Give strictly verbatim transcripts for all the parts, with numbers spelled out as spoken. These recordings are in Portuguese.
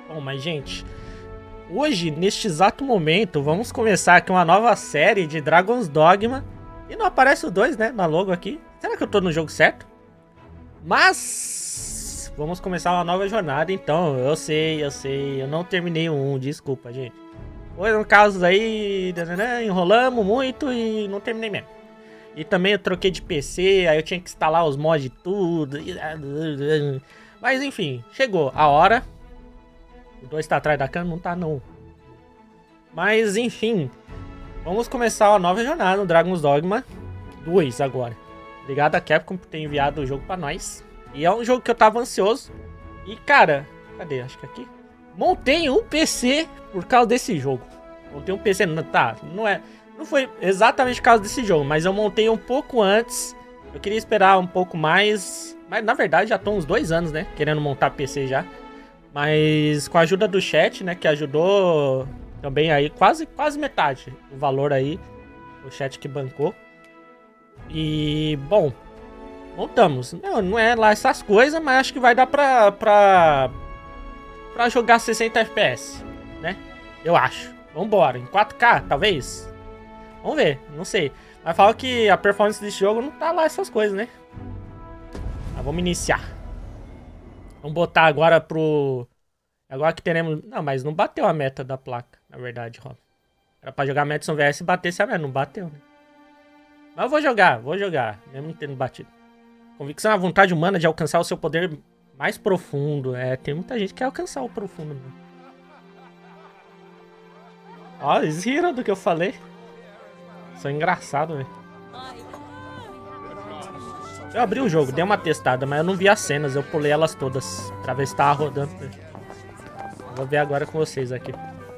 Bom, mas gente, hoje, neste exato momento, vamos começar aqui uma nova série de Dragon's Dogma. E não aparece o dois, né, na logo aqui. Será que eu tô no jogo certo? Mas vamos começar uma nova jornada, então. Eu sei, eu sei, eu não terminei o um, desculpa, gente. Foi um caso aí, enrolamos muito e não terminei mesmo. E também eu troquei de P C, aí eu tinha que instalar os mods e tudo. Mas enfim, chegou a hora. O dois tá atrás da câmera? Não tá não. Mas enfim, vamos começar uma nova jornada no Dragon's Dogma dois agora. Obrigado a Capcom por ter enviado o jogo pra nós. E é um jogo que eu tava ansioso. E cara, cadê? Acho que aqui. Montei um P C por causa desse jogo. Montei um P C, não, tá, não é... Não foi exatamente por causa desse jogo, mas eu montei um pouco antes. Eu queria esperar um pouco mais. Mas na verdade já tô uns dois anos, né? Querendo montar P C já. Mas com a ajuda do chat, né? Que ajudou também aí quase, quase metade do valor aí. O chat que bancou. E, bom, montamos. Não, não é lá essas coisas, mas acho que vai dar pra, pra, pra jogar sessenta F P S, né? Eu acho. Vambora. Em quatro K, talvez? Vamos ver, não sei. Mas fala que a performance desse jogo não tá lá essas coisas, né? Mas vamos iniciar. Vamos botar agora pro... Agora que teremos... Não, mas não bateu a meta da placa, na verdade, Rob. Era pra jogar Madison V S e batesse a meta. Não bateu, né? Mas eu vou jogar, vou jogar. Mesmo não tendo batido. Convicção é a vontade humana de alcançar o seu poder mais profundo. É, tem muita gente que quer alcançar o profundo, né? Ó, eles riram do que eu falei. São engraçados, velho. Eu abri o jogo, dei uma testada, mas eu não vi as cenas. Eu pulei elas todas pra ver se tava rodando. Vou ver agora com vocês aqui.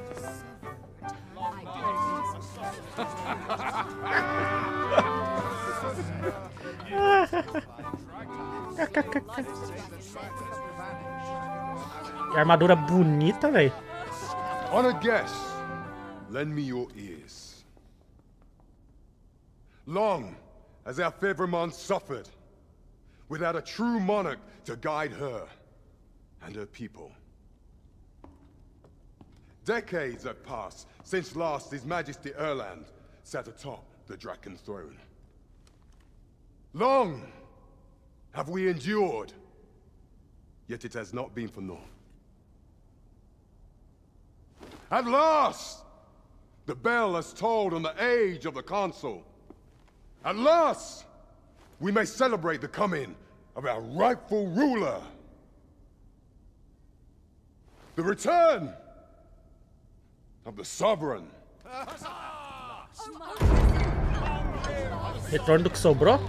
Que armadura bonita, velho. Honored guests, lend me your ears. Long has our Fevrimon suffered, without a true monarch to guide her and her people. Decades have passed since last His Majesty Erland sat atop the Draken throne. Long have we endured, yet it has not been for naught. At last, the bell has tolled on the age of the Council. At last, we may celebrate the coming of our rightful ruler. The return of the sovereign. Retorno do que sobrou?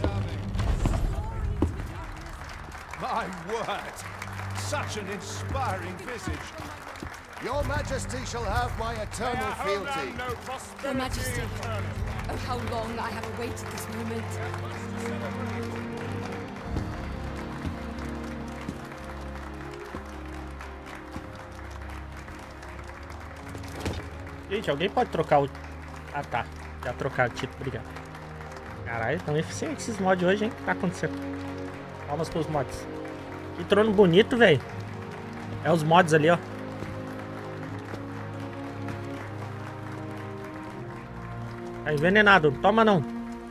My word! Such an inspiring visage. Your Majesty shall have my eternal fealty. Your Majesty, oh how long I have awaited this moment. Gente, alguém pode trocar o... Ah, tá. Já trocaram o título, obrigado. Caralho, tão eficientes esses mods hoje, hein? O que tá acontecendo? Palmas pros mods. Que trono bonito, velho. É os mods ali, ó. Tá envenenado, toma não.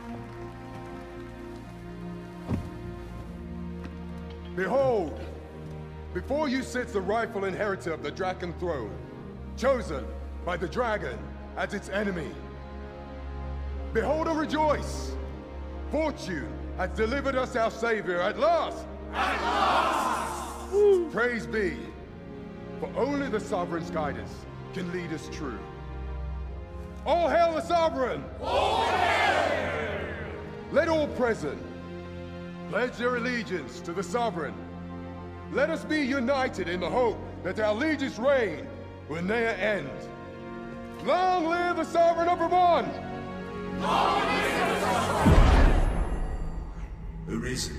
Behold, before you sits the rightful inheritor of the Draken throne, chosen by the dragon as its enemy. Behold and rejoice! Fortune has delivered us our savior at last! At last! Woo. Praise be, for only the sovereign's guidance can lead us true. All hail the sovereign! All hail! Let all present pledge their allegiance to the sovereign. Let us be united in the hope that our liege's reign will ne'er end. Long live the sovereign of Vermont! Long live the sovereign! Arisen,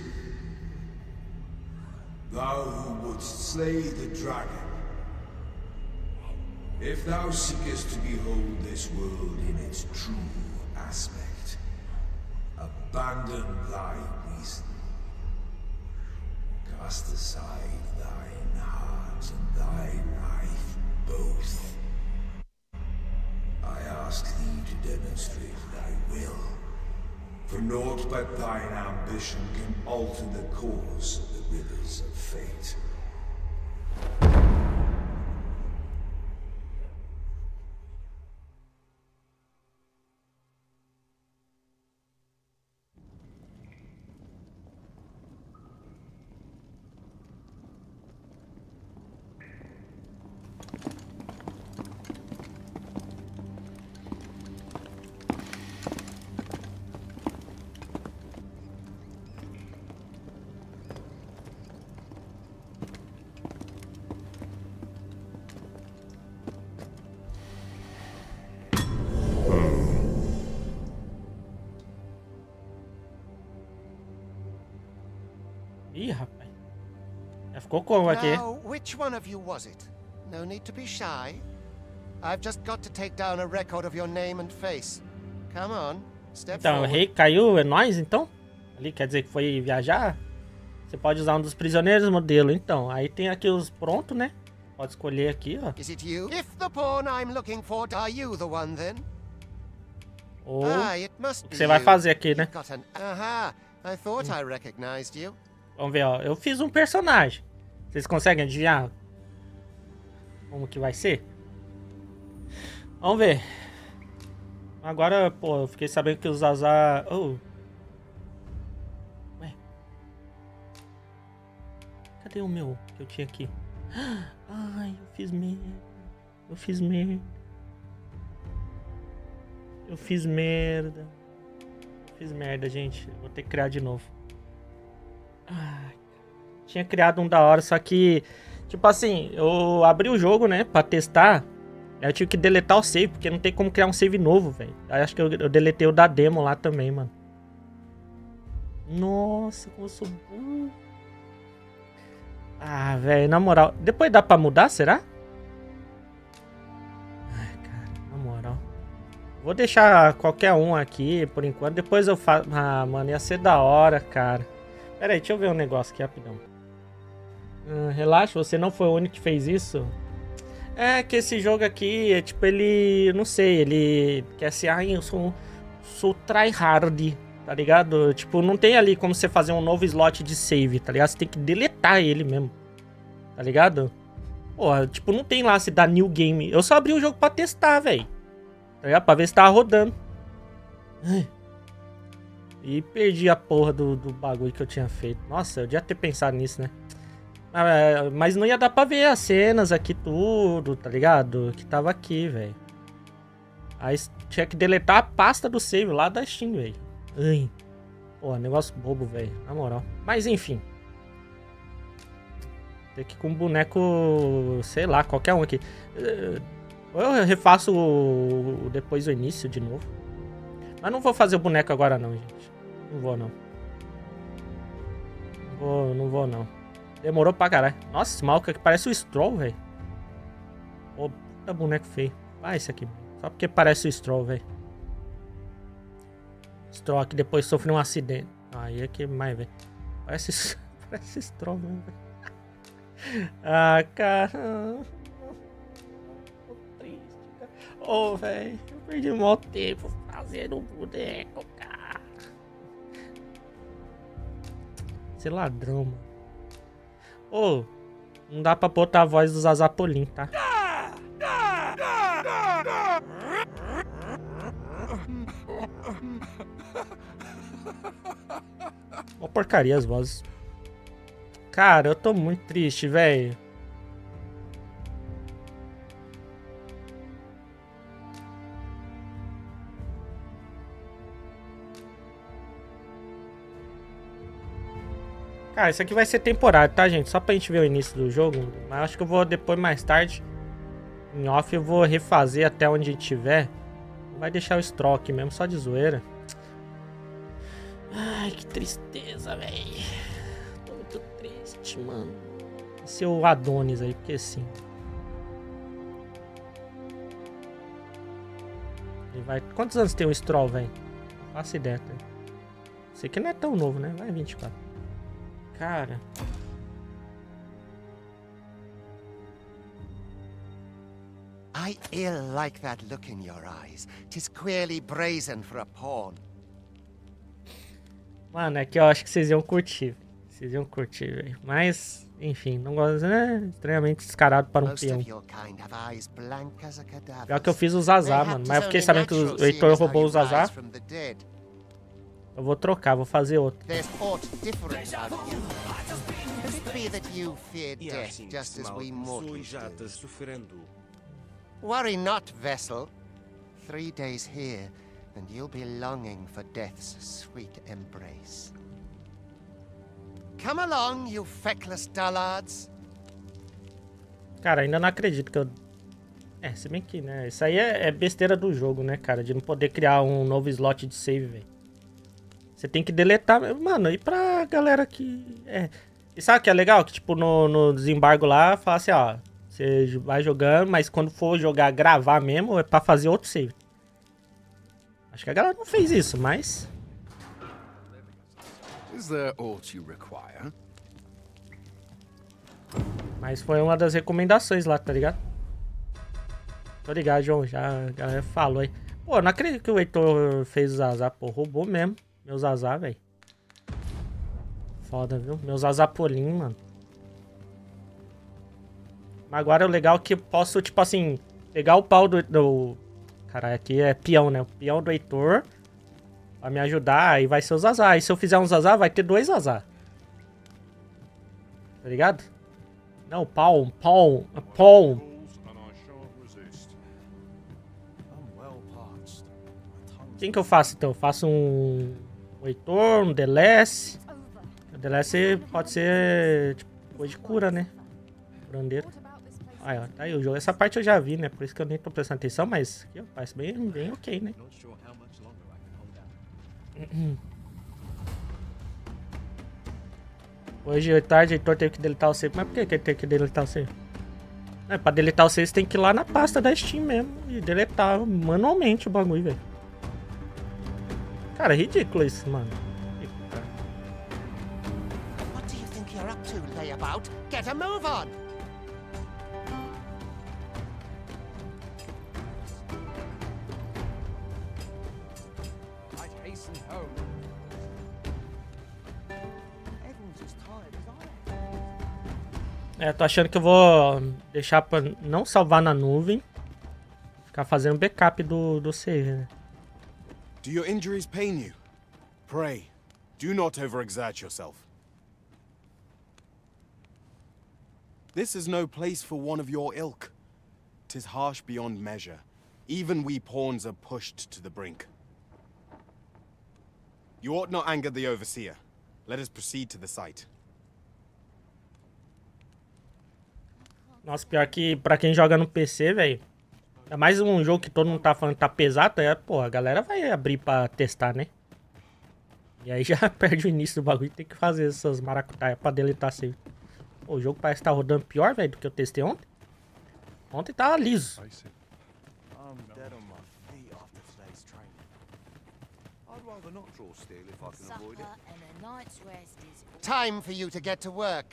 thou who wouldst slay the dragon, if thou seekest to behold this world in its true aspect, abandon thy reason. Cast aside thine heart and thine For naught but thine ambition can alter the course of the rivers of fate. Ih, rapaz. Já ficou como aqui? Now, which one of you was it? No need to be shy. I've just got to take down a record of your name and face. Come on, step Então, o forward. rei caiu, é nóis então? Ali quer dizer que foi viajar? Você pode usar um dos prisioneiros modelo. Então, aí tem aqui os prontos, né? Pode escolher aqui, ó. Is it you? If the pawn I'm looking for, are you the one then? Ou Ah, it must o be que você vai you. fazer aqui, né? You've got an... Aha, I thought I recognized you. Vamos ver, ó. Eu fiz um personagem. Vocês conseguem adivinhar como que vai ser? Vamos ver. Agora, pô, eu fiquei sabendo que os azar... Oh. Ué. Cadê o meu que eu tinha aqui? Ai, eu fiz merda. Eu fiz merda. Eu fiz merda. Eu fiz merda, gente. Vou ter que criar de novo. Ai, tinha criado um da hora, só que... Tipo assim, eu abri o jogo, né, pra testar. Aí eu tive que deletar o save, porque não tem como criar um save novo, velho. Aí acho que eu, eu deletei o da demo lá também, mano. Nossa, como eu sou burro. Ah, velho, na moral. Depois dá pra mudar, será? Ai, cara, na moral. Vou deixar qualquer um aqui, por enquanto. Depois eu faço... Ah, mano, ia ser da hora, cara. Pera aí, deixa eu ver um negócio aqui rapidão. Ah, relaxa, você não foi o único que fez isso. É que esse jogo aqui, é tipo, ele... Não sei, ele quer ser... Ai, eu sou, sou tryhard, tá ligado? Tipo, não tem ali como você fazer um novo slot de save, tá ligado? Você tem que deletar ele mesmo, tá ligado? Pô, tipo, não tem lá se dá new game. Eu só abri o jogo pra testar, velho. Tá ligado? Pra ver se tava rodando. Ai. E perdi a porra do, do bagulho que eu tinha feito. Nossa, eu devia ter pensado nisso, né? Mas não ia dar pra ver as cenas aqui, tudo, tá ligado? Que tava aqui, velho. Aí tinha que deletar a pasta do save lá da Steam, velho. Ai. Pô, negócio bobo, velho. Na moral. Mas enfim. Tem que ir com um boneco, sei lá, qualquer um aqui. Eu refaço o, depois o início de novo. Mas não vou fazer o boneco agora não, gente. Não vou, não. Não vou, não vou, não. Demorou pra caralho. Nossa, esse maluco aqui parece o Stroll, velho. Pô, puta boneco feio. Ah, esse aqui. Só porque parece o Stroll, velho. Stroll aqui depois sofreu um acidente. Aí é que mais, velho. Parece, parece Stroll mesmo, velho. Ah, cara. Tô triste, cara. Ô, oh, velho. Eu perdi um tempo fazendo um boneco, cara. Esse ladrão, mano. Ô, oh, não dá pra botar a voz dos Azapolim, tá? Uma porcaria as vozes. Cara, eu tô muito triste, velho. Cara, isso aqui vai ser temporário, tá, gente? Só pra gente ver o início do jogo. Mas acho que eu vou depois, mais tarde, em off, eu vou refazer até onde a gente tiver. Vai deixar o Stroll aqui mesmo, só de zoeira. Ai, que tristeza, velho. Tô muito triste, mano. Esse é o Adonis aí, porque sim. Ele vai... Quantos anos tem o Stroll, velho? Faça ideia, tá? Esse aqui não é tão novo, né? Vai vinte e quatro. Cara. I ill like that look in your eyes. 'Tis queerly brazen for a pawn. Mano, é que eu acho que vocês iam curtir. Vocês iam curtir, velho. Mas, enfim, não gosto, né? Extremamente descarado para um peão. Pior que eu fiz o Zazá, mano. Mas eu fiquei sabendo que o Heitor roubou o Zazá. Eu vou trocar, vou fazer outro. Worry not, vessel. Three days here, and you'll be longing for death's sweet embrace. Come along, you feckless dullards. Cara, ainda não acredito que eu... É, se bem que, né? Isso aí é, é besteira do jogo, né, cara? De não poder criar um novo slot de save, velho. Você tem que deletar... Mano, e pra galera que... É... E sabe o que é legal? Que, tipo, no, no desembargo lá, fala assim, ó... Você vai jogando, mas quando for jogar, gravar mesmo, é pra fazer outro save. Acho que a galera não fez isso, mas... Is there aught you require? Mas foi uma das recomendações lá, tá ligado? Tô ligado, João. Já a galera falou aí. Pô, não acredito que o Heitor fez o Zazá, pô. Roubou mesmo. Meu Zazá, velho. Foda, viu? Meu Zazapolim, mano. Agora o legal é que eu posso, tipo assim, pegar o pau do... do... Caralho, aqui é peão, né? O peão do Heitor. Pra me ajudar, aí vai ser o Zazá. E se eu fizer um Zazá, vai ter dois Zazá. Tá ligado? Não, pau, pau, pau. Quem que eu faço, então? Eu faço um... um Heitor, um Delesse. O Delesse pode ser, tipo, coisa de cura, né? Curandeiro. Aí, ó, tá aí o jogo. Essa parte eu já vi, né? Por isso que eu nem tô prestando atenção, mas aqui, ó, parece bem, bem ok, né? Hoje à tarde o Heitor teve que deletar o save. Mas por que, que ele teve que deletar o save? É, pra deletar o save você tem que ir lá na pasta da Steam mesmo e deletar manualmente o bagulho, velho. Cara, é ridículo isso, mano. What do you think you're up to, layabout? Get a move on! É, tô achando que eu vou deixar pra não salvar na nuvem. Ficar fazendo backup do, do save, né? Do your injuries pain you? Pray, do not overexert yourself. This is no place for one of your ilk. 'Tis harsh beyond measure. Even we pawns are pushed to the brink. You ought not anger the overseer. Let us proceed to the site. Nossa, pior que pra quem joga no P C, velho. É mais um jogo que todo mundo tá falando que tá pesado. É, pô, a galera vai abrir pra testar, né? E aí já perde o início do bagulho. Tem que fazer essas maracutaias pra deletar save. Pô, o jogo parece que tá rodando pior, velho, do que eu testei ontem. Ontem tava liso. Time for you to get to work.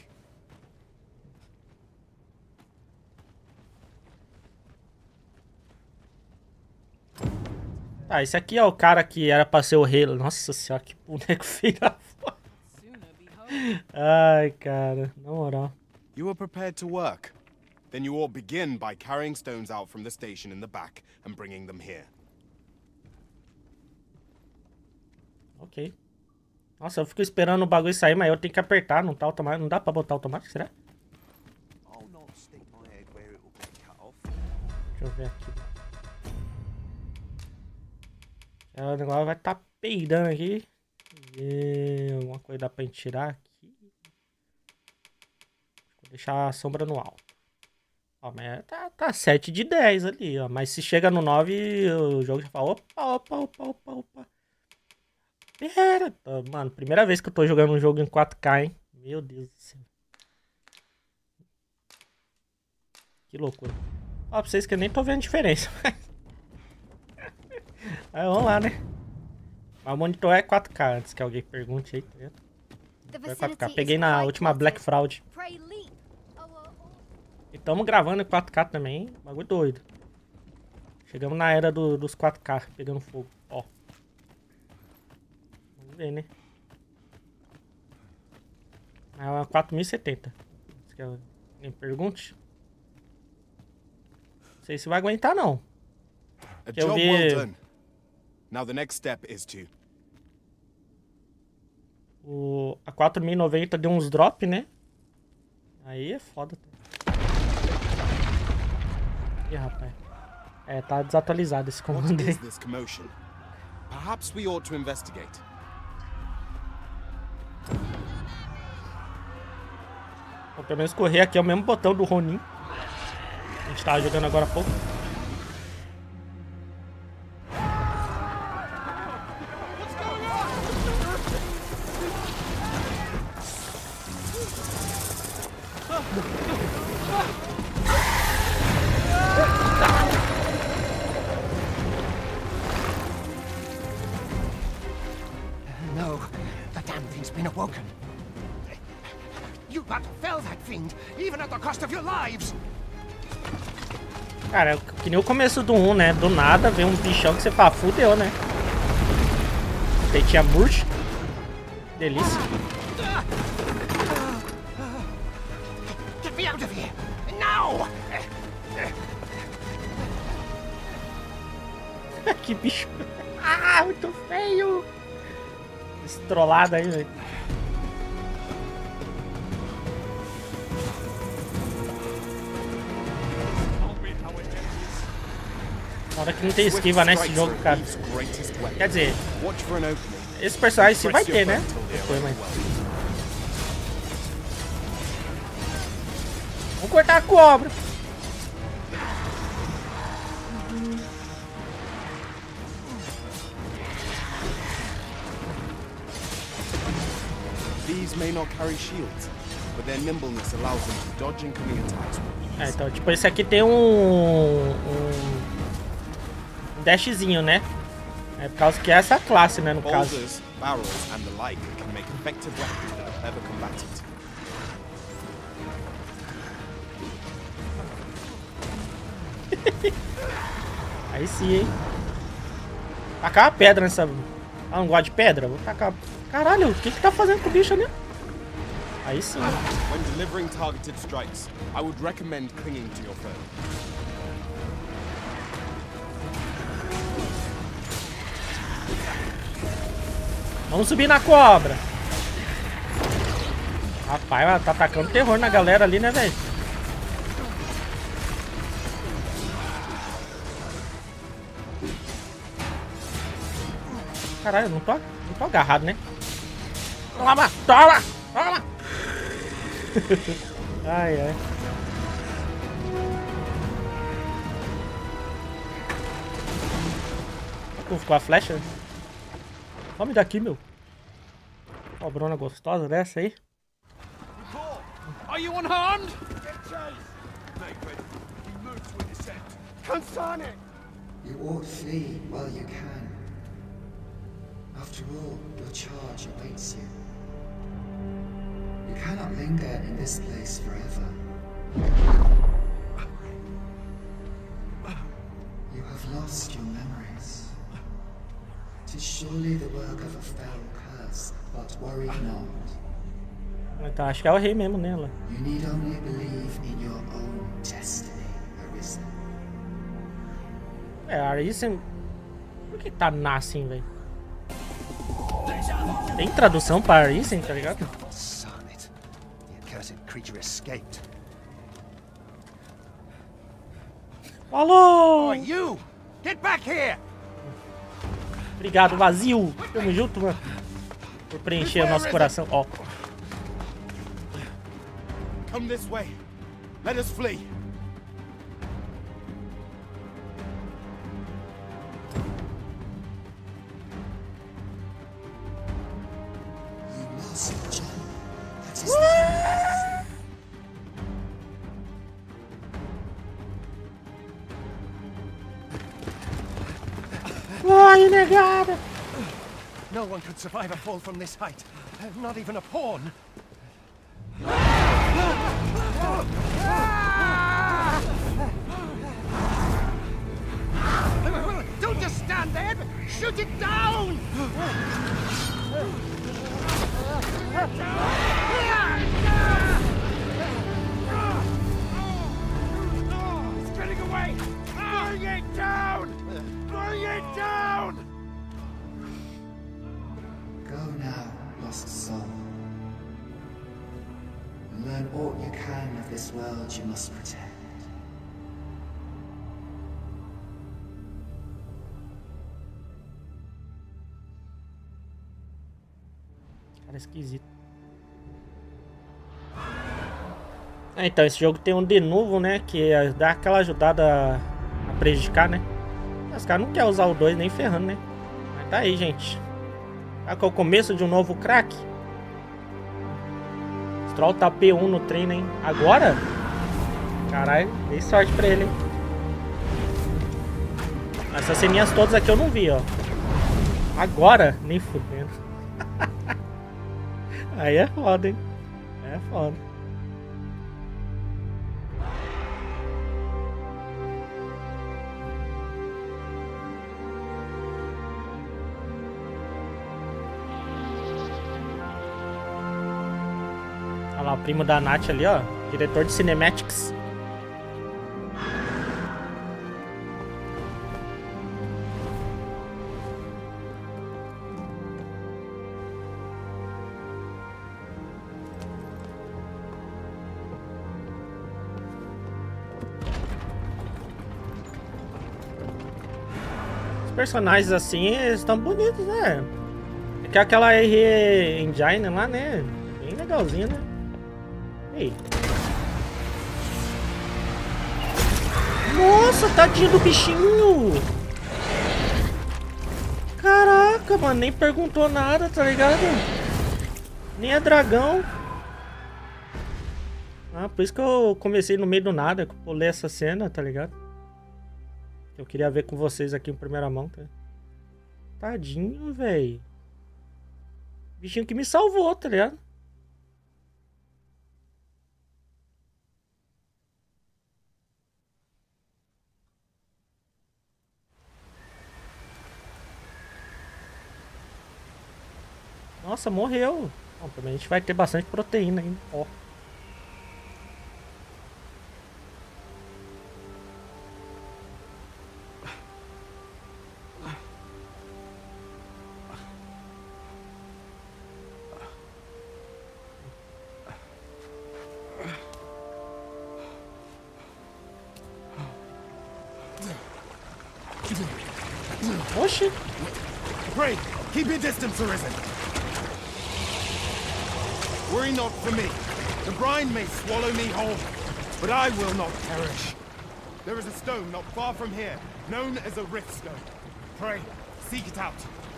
Ah, esse aqui é o cara que era pra ser o rei. Nossa senhora, que boneco feio da foda. Ai, cara, na moral. You are prepared to work? Then you ought begin by carrying stones out from the station in the back and bringing them here. Ok. Nossa, eu fico esperando o bagulho sair, mas eu tenho que apertar, não tá automático. Não dá pra botar automático, será? Deixa eu ver aqui. O negócio vai estar tá peidando aqui. E alguma coisa dá pra gente tirar aqui. Vou deixar a sombra no alto. Ó, mas tá, tá sete de dez ali, ó. Mas se chega no nove, o jogo já fala: opa, opa, opa, opa, opa. Pera, mano, primeira vez que eu tô jogando um jogo em quatro K, hein? Meu Deus do céu. Que loucura. Ó, pra vocês que eu nem tô vendo diferença. Aí vamos lá, né? Mas o monitor é quatro K, antes que alguém pergunte aí, tá vendo? É quatro K. Peguei na última Black Fraud. E tamo gravando em quatro K também, hein? Bagulho doido. Chegamos na era do, dos quatro K, pegando fogo, ó. Vamos ver, né? É uma quatro mil e setenta. Se alguém pergunte. Não sei se vai aguentar, não. A Eu job vi... well done. Now the next step is to... O... A quatro mil e noventa deu uns drop, né? Aí é foda. Ih, rapaz. É, tá desatualizado esse comando What aí. is this commotion? Perhaps we ought to investigate. Bom, pelo menos correr aqui é o mesmo botão do Ronin. A gente tava jogando agora há pouco. No, the damn thing's been awoken. You got to fell that fiend, even at the cost of your lives. Cara, que nem o começo do um, né? Do nada vem um bichão que você fala, fudeu, né? Peitinha murcha. Delícia. Get me out of here, now! Que bicho. Ah, muito feio. Estrolado aí, velho. Na hora que não tem esquiva nesse jogo, cara. Quer dizer, esse personagem sim vai ter, né? Depois, mas... Vamos cortar a cobra. These may not carry shields, but their nimbleness allows them to dodge incoming attacks. É, então, tipo, esse aqui tem um, um, um dashzinho, né? É por causa que é essa classe, né, no caso. Boulders, barrels, and the like can make effective weapons that are clever combatant. Aí sim, hein? Tacar uma pedra nessa... Ah, não gosta de pedra? Vou tacar... Caralho, o que que tá fazendo com o bicho ali? Aí sim. When delivering targeted strikes, I would recommend clinging to your foe. Vamos subir na cobra. Rapaz, ela tá atacando terror na galera ali, né, velho? Caralho, eu não tô, não tô agarrado, né? Toma, toma, toma! Ai, ai. Pô, ficou a flecha? Some daqui, meu. Cobrona gostosa dessa aí. Are you unharmed? You ought flee while you can. After all, your charge awaits you. You cannot linger in this place forever. You have lost your memories. 'Tis surely the work of a fell curse, but worry not. Então, acho que é o rei mesmo nela. You need only believe in your own destiny, Arisen. É, a Arisen... Por que tá na assim, velho? Tem tradução para Arisen, tá ligado? Sonnet. The accursed creature escaped. Falou! Oh, you! Get back here! Obrigado, vazio. Tamo junto, mano. Por preencher o nosso coração. Ó. Come this way. Let us flee. You must jump. That is the Ai, negada! No one could survive a fall from this height. Uh, Not even a pawn. Don't just stand there! Shoot it down! this world you must protect. Cara, esquisito. Ah, então, esse jogo tem um de novo, né? Que dá aquela ajudada a prejudicar, né? Os caras não querem usar o dois nem ferrando, né? Mas tá aí, gente. Tá com o começo de um novo crack. Stroll tá P um no treino, hein? Agora? Caralho, dei sorte pra ele, hein? Essas ceninhas todas aqui eu não vi, ó. Agora? Nem fudendo. Aí é foda, hein? É foda. Olha lá, o primo da Nath ali, ó. Diretor de Cinematics. Personagens assim, eles estão bonitos, né? É que aquela R Engine lá, né? Bem legalzinha, né? Ei. Nossa, tadinho do bichinho! Caraca, mano, nem perguntou nada, tá ligado? Nem é dragão. Ah, por isso que eu comecei no meio do nada, que eu pulei essa cena, tá ligado? Eu queria ver com vocês aqui em primeira mão, tá? Tadinho, velho. Bichinho que me salvou, tá ligado? Nossa, morreu. Bom, também a gente vai ter bastante proteína ainda. Ó. Oxi. Pray, keep your distance, Arisen. Worry not for me. The brine may swallow me whole, but I will not perish. There is a stone not far from here, known as a Rift Stone. Pray, seek it out.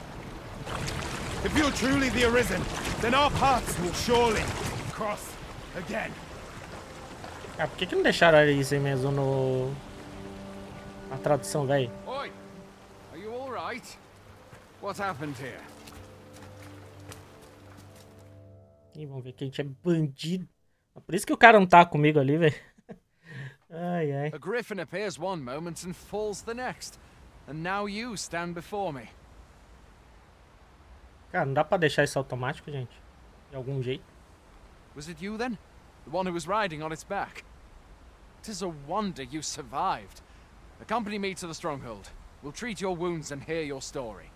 If you're truly the Arisen, then our paths will surely cross again. Ah, por que que não deixaram isso aí mesmo no... na tradução, velho? Oi! Are you all right? What happened here? Ih, vamos ver que a gente é bandido. Por isso que o cara não tá comigo ali, velho. Ai, ai. A griffin appears one moment and falls the next. And now you stand before me. Cara, não dá pra deixar isso automático, gente. De algum jeito. Was it you then? The one who was riding on its back? It is a wonder you survived. Accompany me to the stronghold. We'll treat your wounds and hear your story.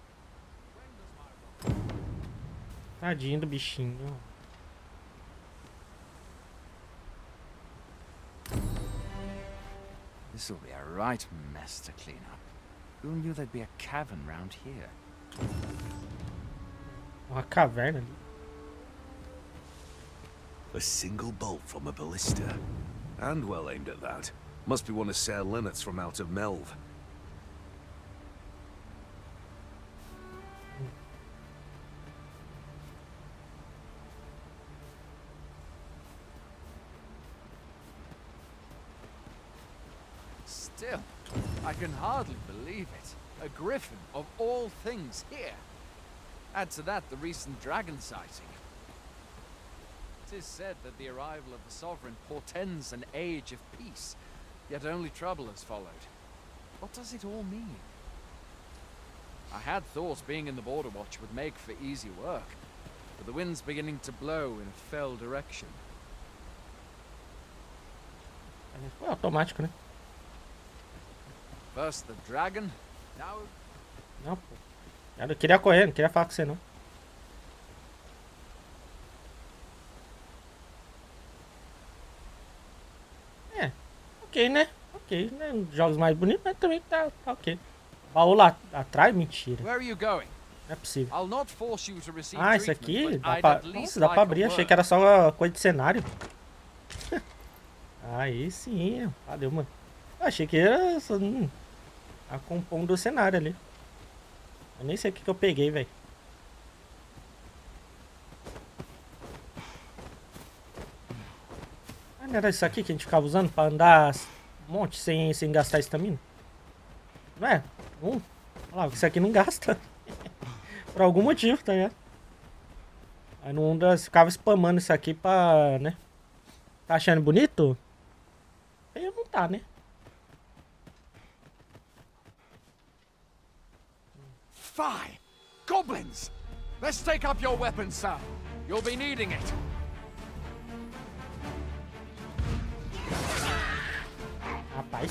Tadinho do bichinho. This'll be a right mess to clean up. Who knew there'd be a cavern round here? Uma caverna ali. A single bolt from a ballista. And well aimed at that. Must be one of Ser Linnet's from out of Melve. Still, I can hardly believe it. A griffin of all things here. Add to that the recent dragon sighting. It is said that the arrival of the Sovereign portends an age of peace, yet only trouble has followed. What does it all mean? I had thought being in the Border Watch would make for easy work, but the wind's beginning to blow in a fell direction. Foi automático, né? First the dragon, now... Não, pô. Eu não queria correr, não queria falar com você, não. ok, né? Ok, né? Jogos mais bonitos, mas também tá, tá ok. Baú lá atrás? Mentira. Where are you going? Não é possível. I'll not force you to receive Ah, isso aqui? treatment, but Dá I'd pra... at least Nossa, dá pra like a abrir. Achei word. que era só coisa de cenário. Aí sim. Valeu, mano. Eu achei que era só, hum, a compondo do cenário ali. Eu nem sei o que, que eu peguei, velho. Ah, não era isso aqui que a gente ficava usando pra andar um monte sem, sem gastar estamina? Não é? Um? Olha lá, isso aqui não gasta. Por algum motivo, tá ligado? Aí no mundo eu ficava spamando isso aqui pra, né? Tá achando bonito? Feio não tá, né? Fie! Goblins! Let's take up your weapons, sir. You'll be needing it. Rapaz.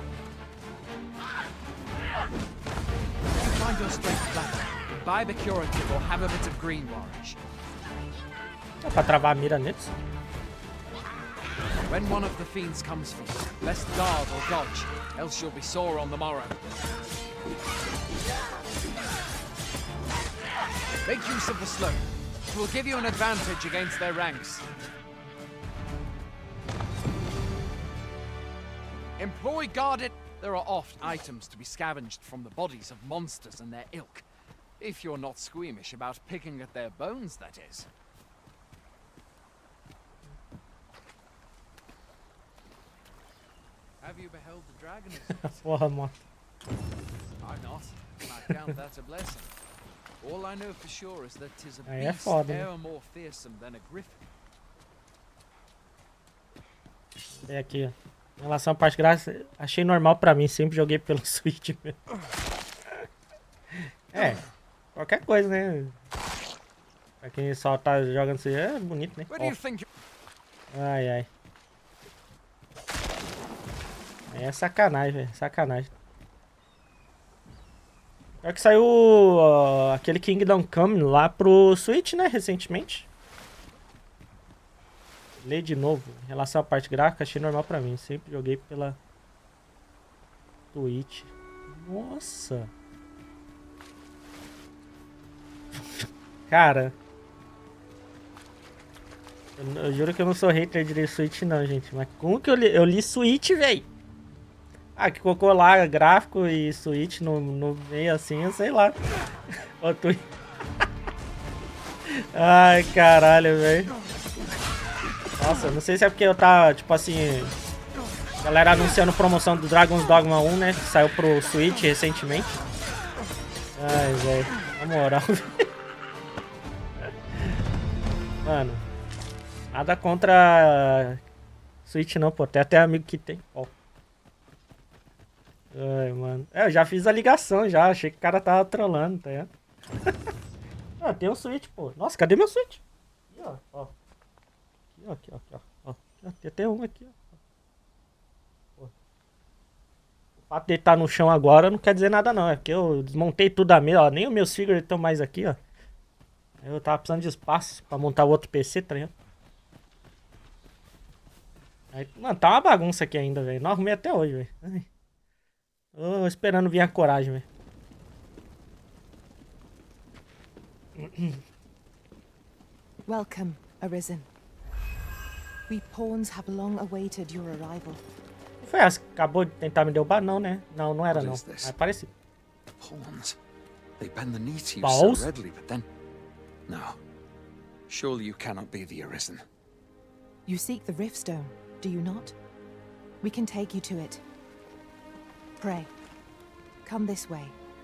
Find your strength flat. Buy the curative or have a bit of green orange. Dá pra travar a mira neles? When one of the fiends comes for you, best guard or dodge, else you'll be sore on the morrow. Make use of the slope. It will give you an advantage against their ranks. Employ guarded. There are oft items to be scavenged from the bodies of monsters and their ilk. If you're not squeamish about picking at their bones, that is. Have you beheld the dragon? Porra, mano. I'm not, and I count that a blessing. All I know for sure is that 'tis a Aí é beast foda, né? ever more fearsome than a griffin. É aqui, ó. Em relação à parte gráfica, achei normal pra mim. Sempre joguei pelo Switch mesmo. É, qualquer coisa, né? Pra quem só tá jogando assim, é bonito, né? Where do you think Ai, ai. É sacanagem, velho. Sacanagem. É que saiu uh, aquele Kingdom Come lá pro Switch, né? Recentemente. Lê de novo. Em relação à parte gráfica, achei normal pra mim. Sempre joguei pela Twitch. Nossa. Cara. Eu, eu juro que eu não sou hater de Switch não, gente. Mas como que eu li, eu li Switch, velho? Ah, que colocou lá gráfico e Switch no, no meio assim, eu sei lá. Ó, tu... Ai, caralho, velho. Nossa, não sei se é porque eu tá, tipo assim... Galera anunciando promoção do Dragon's Dogma um, né? Que saiu pro Switch recentemente. Ai, velho. Na moral, velho. Mano. Nada contra Switch não, pô. Tem até amigo que tem. Ó. Ai, mano. É, eu já fiz a ligação já. Achei que o cara tava trolando, tá ligado? Ah, tem um Switch, pô. Nossa, cadê meu Switch? Aqui, ó. Ó. Aqui, ó. Aqui, ó. Aqui, ó. Ó. Tem até um aqui, ó. Pô. O fato de ele estar no chão agora não quer dizer nada, não. É porque eu desmontei tudo da mesa, ó. Nem os meus figures estão mais aqui, ó. Eu tava precisando de espaço pra montar o outro P C, tá ligado? Aí, mano, tá uma bagunça aqui ainda, velho. Não arrumei até hoje, velho. Tô esperando vir a coragem, velho. Welcome, Arisen. We pawns have long awaited your arrival. Não foi essa que acabou de tentar me derrubar? Não, né? Não, não era não. É parecido. Pawns. They bend the knee to you Balls? so readily, but then... No. Surely you cannot be the Arisen. You seek the Riftstone, do you not? We can take you to it. Pray. Come this way.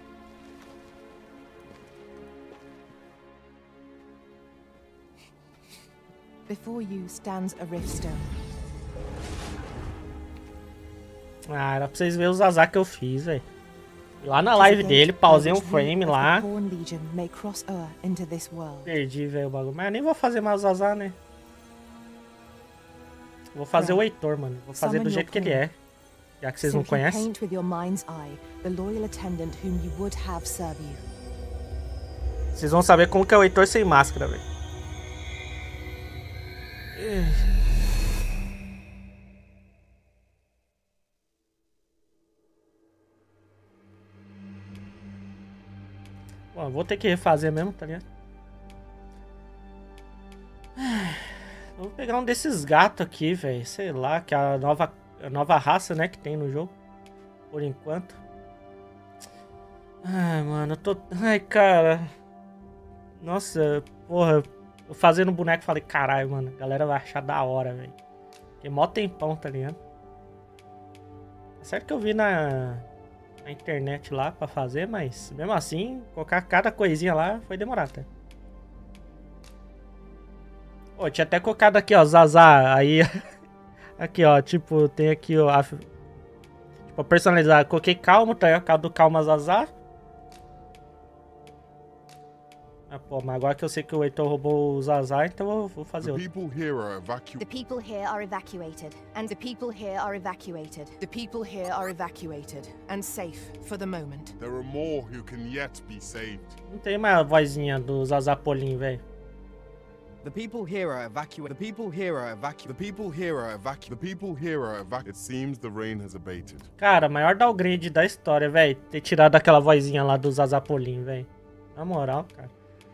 Before you stands a Riftstone. Ah, era pra vocês verem os azar que eu fiz, velho. Lá na live dele, pausei um frame lá. Perdi, velho, o bagulho. Mas eu nem vou fazer mais os azar, né? Vou fazer o Heitor, mano. Vou fazer do jeito que ele é. Já que vocês não conhecem. Vocês vão saber como que é o Heitor sem máscara, velho. Bom, vou ter que refazer mesmo, tá ligado? Vou pegar um desses gatos aqui, velho. Sei lá, que é a nova, a nova raça, né, que tem no jogo. Por enquanto. Ai, mano, eu tô... Ai, cara. Nossa, porra. Eu fazendo boneco, falei, caralho, mano. A galera vai achar da hora, velho. Porque mó tempão, tá ligado? É certo que eu vi na... na internet lá pra fazer, mas mesmo assim, colocar cada coisinha lá foi demorar, tá? Pô, tinha até colocado aqui, ó, Zazá, aí... aqui, ó, tipo, tem aqui, ó, a... tipo, personalizar, coloquei Calmo, tá aí, ó, do Calma Zazá. Ah, pô, mas agora que eu sei que o Heitor roubou o Zazá, então eu vou fazer outro. The people here are evacuated. The people here are evacuated, and the people here are evacuated. The people here are evacuated, and safe for the moment. There are more who can yet be saved. Não tem mais a vozinha do Zazá Polim, velho. The people here are evacuated. The people here are evacuated. The people here are evacuated. The people here are evacuated. It seems the rain has abated. Cara, maior downgrade da história, velho. Ter tirado aquela vozinha lá do Zazá Polim, velho. Na moral, cara.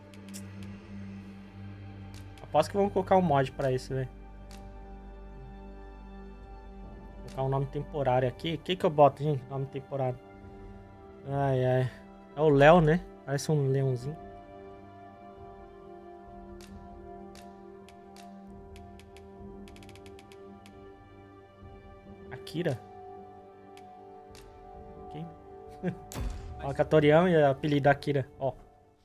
Aposto que vamos colocar um mod pra isso, velho. Colocar um nome temporário aqui. O que que eu boto, gente? Nome temporário. Ai, ai. É o Léo, né? Parece um leãozinho. Akira. Ok. Ó, Catorião e apelido Akira. Ó.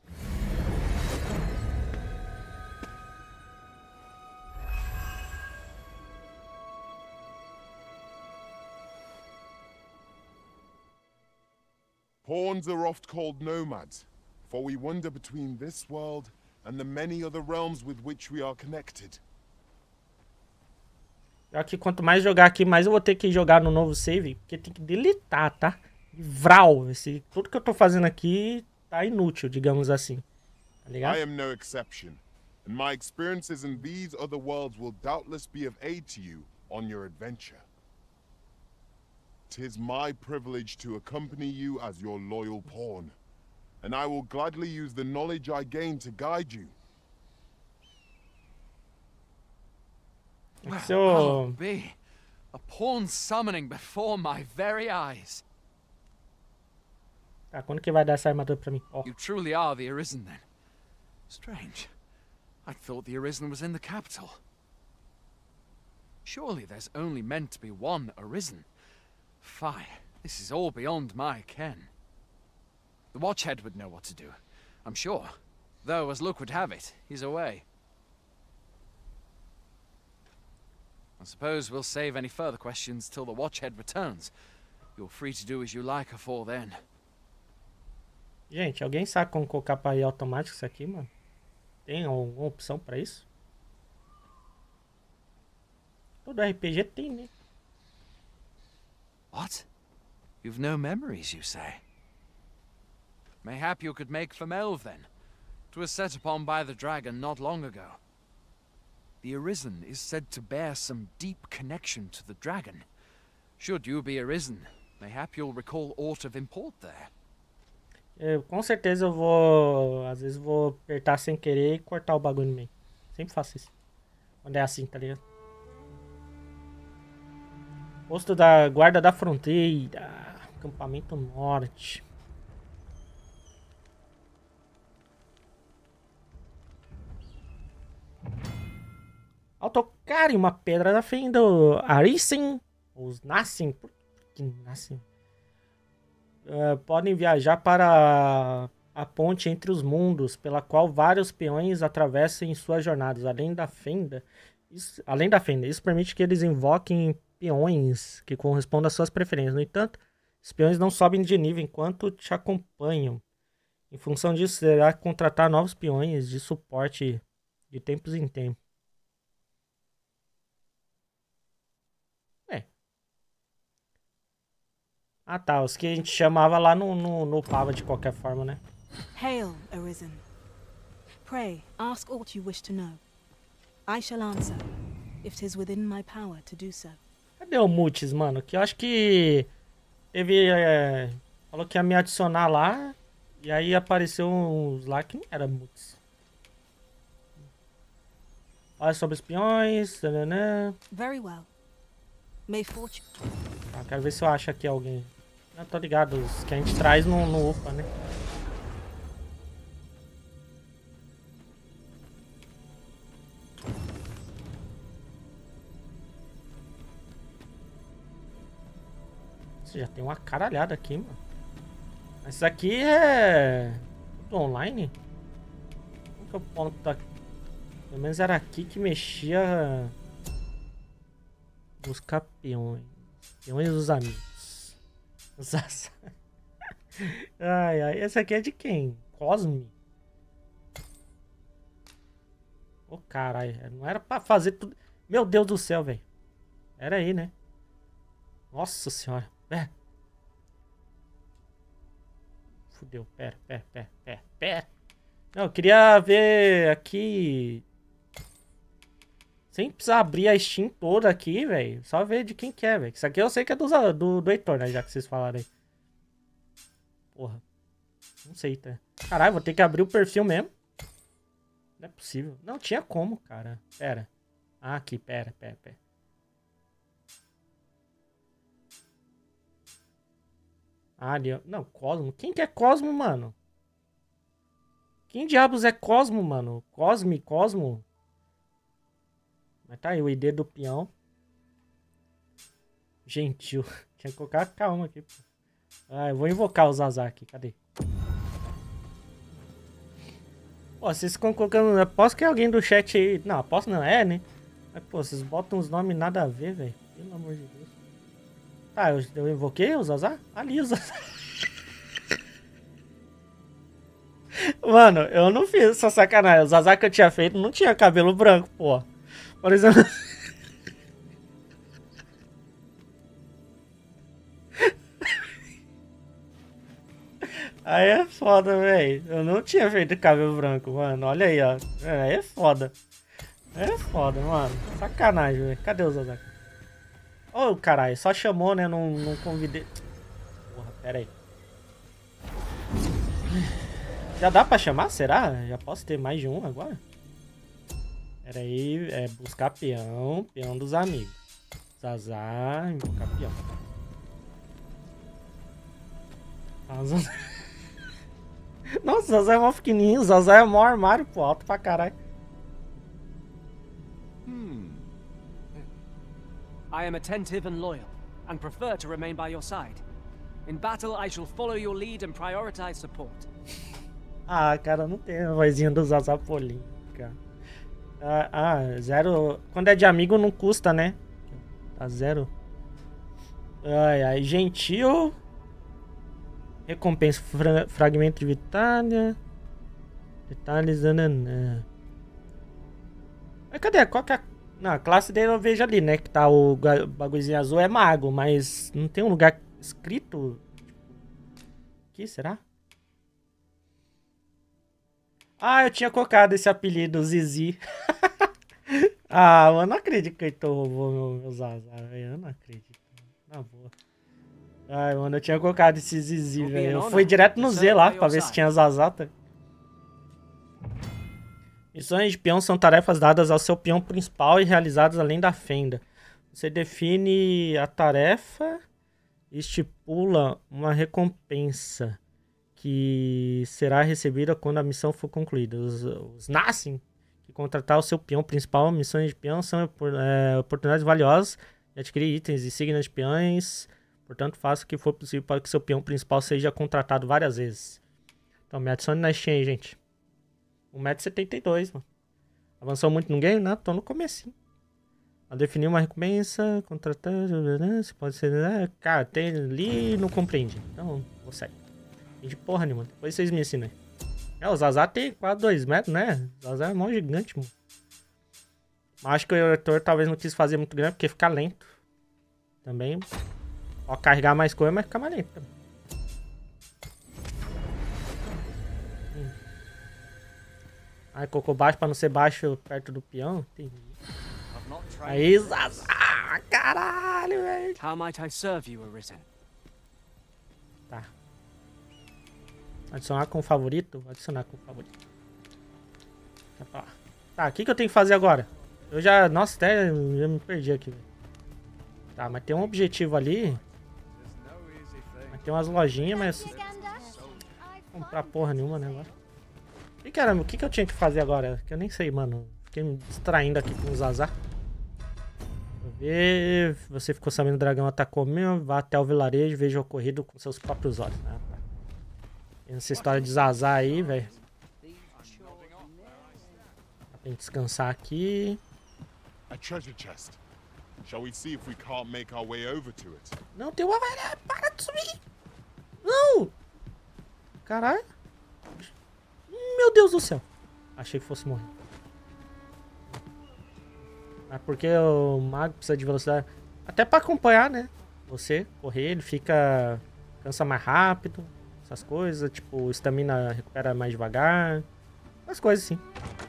Pawns are oft called nomads, for we wander between this world and the many other realms with which we are connected. Aqui, quanto mais jogar aqui, mais eu vou ter que jogar no novo save, porque tem que deletar, tá? Vral, esse, tudo que eu tô fazendo aqui tá inútil, digamos assim. Tá ligado? I am no exception, and my experiences in these other worlds will doubtless be of aid to you on your adventure. 'Tis my privilege to accompany you as your loyal pawn, and I will gladly use the knowledge I gain to guide you. Well, So... I'll be a pawn summoning before my very eyes. Tá, quando que vai dar essa armadura pra mim? Ó. You truly are the Arisen, then. Strange. I thought the Arisen was in the capital. Surely there's only meant to be one Arisen. Fie, this is all beyond my ken. The Watchhead would know what to do, I'm sure. Though, as luck would have it, he's away. I suppose we'll save any further questions till the Watchhead returns. You're free to do as you like afore then. Gente, alguém sabe como colocar pra ir automático isso aqui, mano? Tem alguma opção pra isso? Todo R P G tem, né? What? You've no memories, you say? Mayhap you could make for Melve, then. 'Twas set upon by the dragon not long ago. The Arisen is said to bear some deep connection to the dragon. Should you be Arisen, mayhap you'll recall aught of import there. Eu, com certeza eu vou... Às vezes vou apertar sem querer e cortar o bagulho no meio. Sempre faço isso. Quando é assim, tá ligado? Posto da Guarda da Fronteira. Acampamento Norte. Autocar uma pedra da fenda. Arisen. Os Nassim. Por que Nassim? Uh, podem viajar para a ponte entre os mundos, pela qual vários peões atravessam em suas jornadas. Além da fenda. Isso, além da fenda. Isso permite que eles invoquem peões que correspondam às suas preferências. No entanto, os peões não sobem de nível enquanto te acompanham. Em função disso, será contratar novos peões de suporte de tempos em tempos. É. Ah tá, os que a gente chamava lá no, no, no Pava de qualquer forma, né? Hail, Arisen. Pray, ask aught you wish to know. I shall answer, if 'tis within my power to do so. Cadê o Mutis, mano? Que eu acho que teve... É, falou que ia me adicionar lá E aí apareceu uns lá que não era muitos. Olha sobre espiões. Tanana. Very well. May fortune. Ah, quero ver se eu acho aqui alguém. Eu tô ligado, os que a gente traz no, no UPA, né? Você já tem uma caralhada aqui, mano. Mas isso aqui é... tudo online? Como que eu ponto tá... Pelo menos era aqui que mexia... Buscar peões. Peões dos amigos. Zaza. Ai, ai. Esse aqui é de quem? Cosme? Ô, oh, caralho. Não era pra fazer tudo... Meu Deus do céu, velho. Era aí, né? Nossa senhora. É. Fudeu. Pera, pera, pera, pera, pera. Não, eu queria ver aqui... Sem precisar abrir a Steam toda aqui, velho. Só ver de quem que é, velho. Isso aqui eu sei que é do, do, do Heitor, né? Já que vocês falaram aí. Porra. Não sei, tá? Caralho, vou ter que abrir o perfil mesmo. Não é possível. Não tinha como, cara. Pera. Ah, aqui, pera, pera, pera. Ah, ali, ó. Não, Cosmo. Quem que é Cosmo, mano? Quem diabos é Cosmo, mano? Cosme, Cosmo? Mas tá aí, o I D do peão. Gentil. Tinha que colocar calma aqui, pô. Ah, eu vou invocar o Zaza aqui. Cadê? Pô, vocês ficam colocando... Aposto que é alguém do chat aí... Não, aposto não, é, né? Mas, pô, vocês botam uns nomes nada a ver, velho. Pelo amor de Deus. Tá, eu, eu invoquei o Zaza? Ali o Zaza. Mano, eu não fiz essa sacanagem. O Zaza que eu tinha feito não tinha cabelo branco, pô. Por exemplo... Aí é foda, velho. Eu não tinha feito cabelo branco, mano. Olha aí, ó. Aí é foda. Aí é foda, mano. Sacanagem, velho. Cadê o Zaza? Ô, oh, caralho. Só chamou, né? Não, não convidei. Porra, pera aí. Já dá pra chamar? Será? Já posso ter mais de um agora? Pera aí, é buscar peão, peão dos amigos. Zazar, invocar peão. Nossa, o Zazar é mó pequenininho, o Zazar é mó armário, pô, alto pra caralho. Hmm. I am attentive and loyal, and prefer to remain by your side. In battle, I shall follow your lead and prioritize support. Ah, cara, não tem a vozinha do Zazar Polinho, cara. Ah, ah, zero. Quando é de amigo não custa, né? Tá zero. Ai, ai, gentil. Recompensa fra fragmento de vitória. Detalhes, nananã. Mas cadê? Qual que é a... Não, a classe dele eu vejo ali, né? Que tá o bagulhozinho azul é mago, mas não tem um lugar escrito? Aqui, será? Ah, eu tinha colocado esse apelido, Zizi. Ah, eu não acredito que o Heitor roubou meu, meu Zaza. Eu não acredito. Na boa. Ai, mano, eu tinha colocado esse Zizi, velho. Eu fui direto no Z lá pra ver se tinha Zazata. Missões de peão são tarefas dadas ao seu peão principal e realizadas além da fenda. Você define a tarefa e estipula uma recompensa que será recebida quando a missão for concluída. Os, os Nascem que contratar o seu peão principal. Missões de peão são é, oportunidades valiosas de adquirir itens e signos de peões. Portanto, faça o que for possível para que seu peão principal seja contratado várias vezes. Então, me adicione na Steam aí, gente. um metro e setenta e dois, mano. Avançou muito no game? Não, tô no comecinho. A definir uma recompensa, contratar... Se pode ser... Cara, tem ali e não compreendi. Então, vou sair. De porra nenhuma. Depois vocês me ensinam. É, o Zazar tem quase dois metros, né? O Zazar é mó gigante, mano. Mas acho que o Heitor talvez não quis fazer muito grande, porque fica lento. Também. Ó, carregar mais coisa, mas fica mais lento também. Hum. Aí colocou baixo pra não ser baixo perto do peão. Entendi. Aí, Zazar! Caralho, velho! How might I serve you, Arisen? Tá. Adicionar com favorito? Adicionar com favorito. Tá, o que, que eu tenho que fazer agora? Eu já... Nossa, até eu me perdi aqui, velho. Tá, mas tem um objetivo ali. Mas tem umas lojinhas, mas... Não comprar porra nenhuma, né, agora. O que, que era? O que, que eu tinha que fazer agora? Que eu nem sei, mano. Fiquei me distraindo aqui com os azar. Ver, você ficou sabendo que o dragão atacou mesmo, vá até o vilarejo e veja o ocorrido com seus próprios olhos. Ah, tá. Essa história de Zazar aí, velho. Dá pra gente descansar aqui. A treasure chest. Shall we see if we can't make our way over to it? Não, tem uma... Para de subir! Não! Caralho. Meu Deus do céu. Achei que fosse morrer. Mas porque o mago precisa de velocidade. Até pra acompanhar, né? Você correr, ele fica... Cansa mais rápido. Essas coisas. Tipo, o estamina recupera mais devagar. As coisas assim.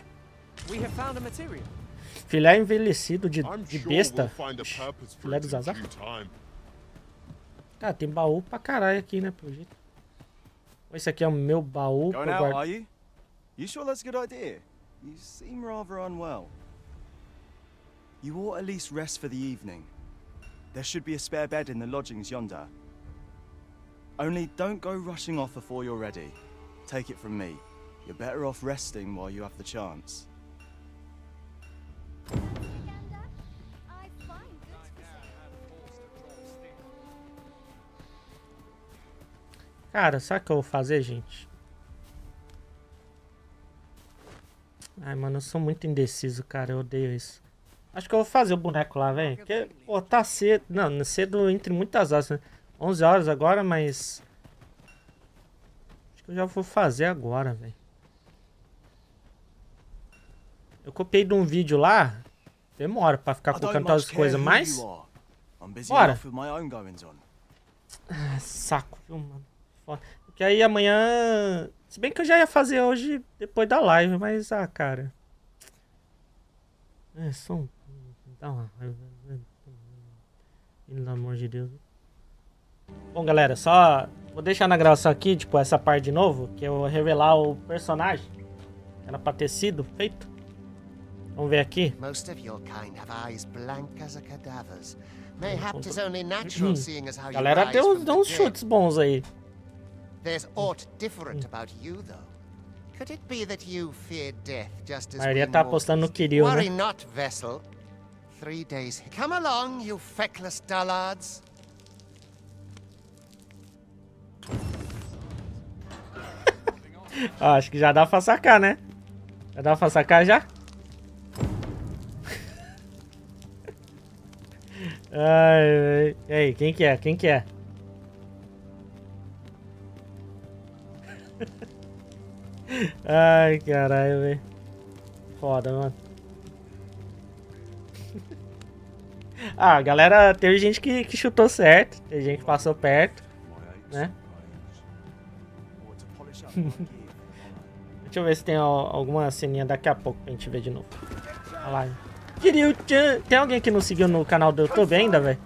Filé envelhecido de, de besta. Filé dos azar. Cara, tem baú pra caralho aqui, né? Pelo jeito. Esse aqui é o meu baú. Going out, are you? You sure that's a good idea? You seem rather unwell. You ought at least rest for the evening. There should be a spare bed in the lodgings yonder. Only don't go rushing off before you're ready. Take it from me. You're better off resting while you have the chance. Cara, sabe o que eu vou fazer, gente? Ai, mano, eu sou muito indeciso, cara. Eu odeio isso. Acho que eu vou fazer o boneco lá, velho. Porque, pô, tá cedo. Não, cedo entre muitas horas, né? onze horas agora, mas... Acho que eu já vou fazer agora, velho. Eu copiei de um vídeo lá. Demora pra ficar colocando todas as coisas, mas... Bora! Ah, saco, viu, mano? Porque aí amanhã... Se bem que eu já ia fazer hoje, depois da live, mas, ah, cara... É, só um... Dá uma raiva... Pelo amor de Deus. Bom, galera, só... Vou deixar na gravação aqui, tipo, essa parte de novo, que eu vou revelar o personagem. Era pra ter sido feito. Vamos ver aqui. Most of your kind have eyes blank as a cadaver's. Mayhap 'tis only natural seeing as how you galera rise deu, from deu the uns dead. chutes bons aí. There's aught different about you, though. Could it be that you fear death just as A maioria we tá apostando no Kiryu, né? Worry not, vessel. Three days. Come along, you feckless dullards. Ó, acho que já dá pra sacar, né? Já dá pra sacar já? Ai, ai. E aí, quem que é? Quem que é? Ai, caralho, velho. Foda, mano. Ah, galera, teve gente que, que chutou certo. Teve gente que passou perto, né? Deixa eu ver se tem alguma ceninha daqui a pouco pra gente ver de novo. Olha lá. Kiryu-chan, tem alguém que não seguiu no canal do YouTube ainda, velho?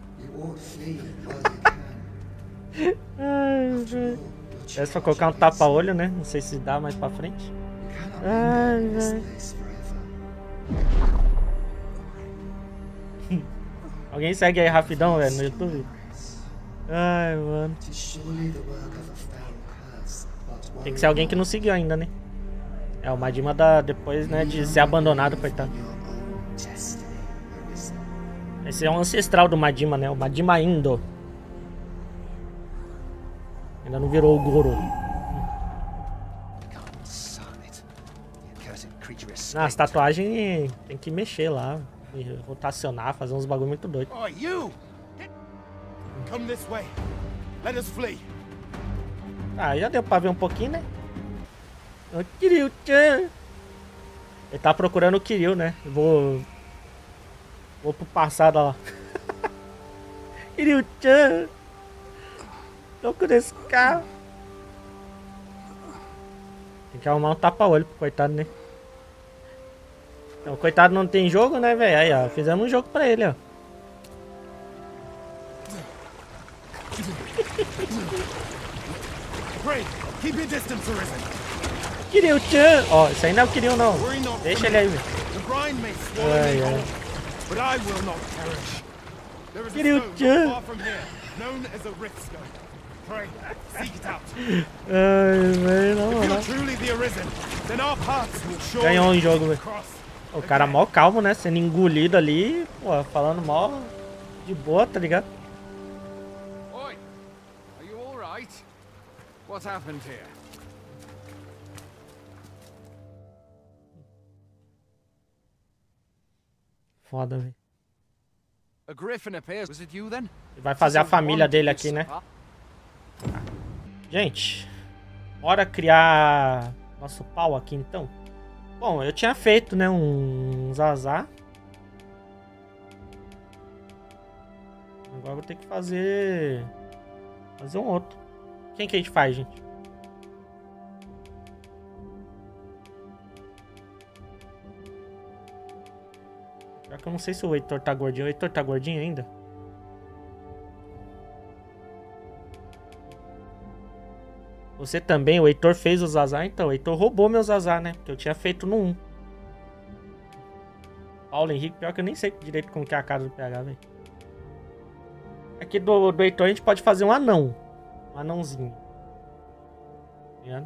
Ai, velho. É só colocar um tapa-olho, né? Não sei se dá mais pra frente. Ai, velho. Alguém segue aí rapidão, velho, no YouTube? Ai, mano. Tem que ser alguém que não seguiu ainda, né? É, o Madima da depois, né, de ser abandonado, coitado. Esse é um ancestral do Madima, né? O Madima Indo. Ainda não virou o Goro. Ah, as tatuagens tem que mexer lá, rotacionar, fazer uns bagulho muito doido. Oh, you! Come this way. Let us flee. Ah, já deu pra ver um pouquinho, né? O Kiryu-chan. Ele tá procurando o Kiryu, né? Eu vou... Vou pro passado, ó. Kiryu-chan. Louco desse carro. Tem que arrumar um tapa-olho pro coitado, né? Então, o coitado não tem jogo, né, velho? Aí, ó. Fizemos um jogo pra ele, ó. Pray, keep your distance, Arisen. Kiryu-chan! Ó, isso aí não é o Kiryu, não. Deixa ele aí, velho. The brine may swallow Ai, me ai. whole, but I will not perish. There is a Kiryu-chan. stone not far from here, known as a Riftstone. Pray, seek it out. Ai, velho, não, If não. you're truly the Arisen, then our paths will surely Ganhou um jogo, velho. cross. O cara mó calmo, né? Sendo engolido ali, pô, falando mó de boa, tá ligado? Oi! Are you alright? What happened here? Foda, velho. A griffin appears. Was it you then? Vai fazer a família dele aqui, né? Gente, bora criar nosso pau aqui, então. Bom, eu tinha feito, né, um Zazá. Agora vou ter que fazer... Fazer um outro. Quem que a gente faz, gente? Pior que eu não sei se o Heitor tá gordinho. O Heitor tá gordinho ainda? Você também, o Heitor fez o Zazá, então. O Heitor roubou meu Zazá, né? Porque eu tinha feito no um. Paulo Henrique, pior que eu nem sei direito como que é a cara do P H, velho. Aqui do, do Heitor a gente pode fazer um anão. Um anãozinho. Tá vendo?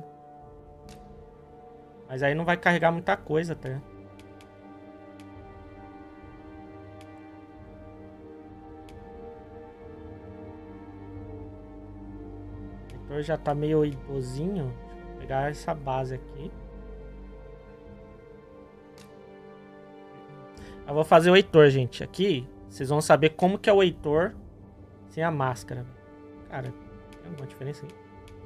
Mas aí não vai carregar muita coisa, tá ligado? O Heitor já tá meio idosinho. Deixa eu pegar essa base aqui. Eu vou fazer o Heitor, gente. Aqui, vocês vão saber como que é o Heitor sem a máscara. Cara, tem alguma diferença aí?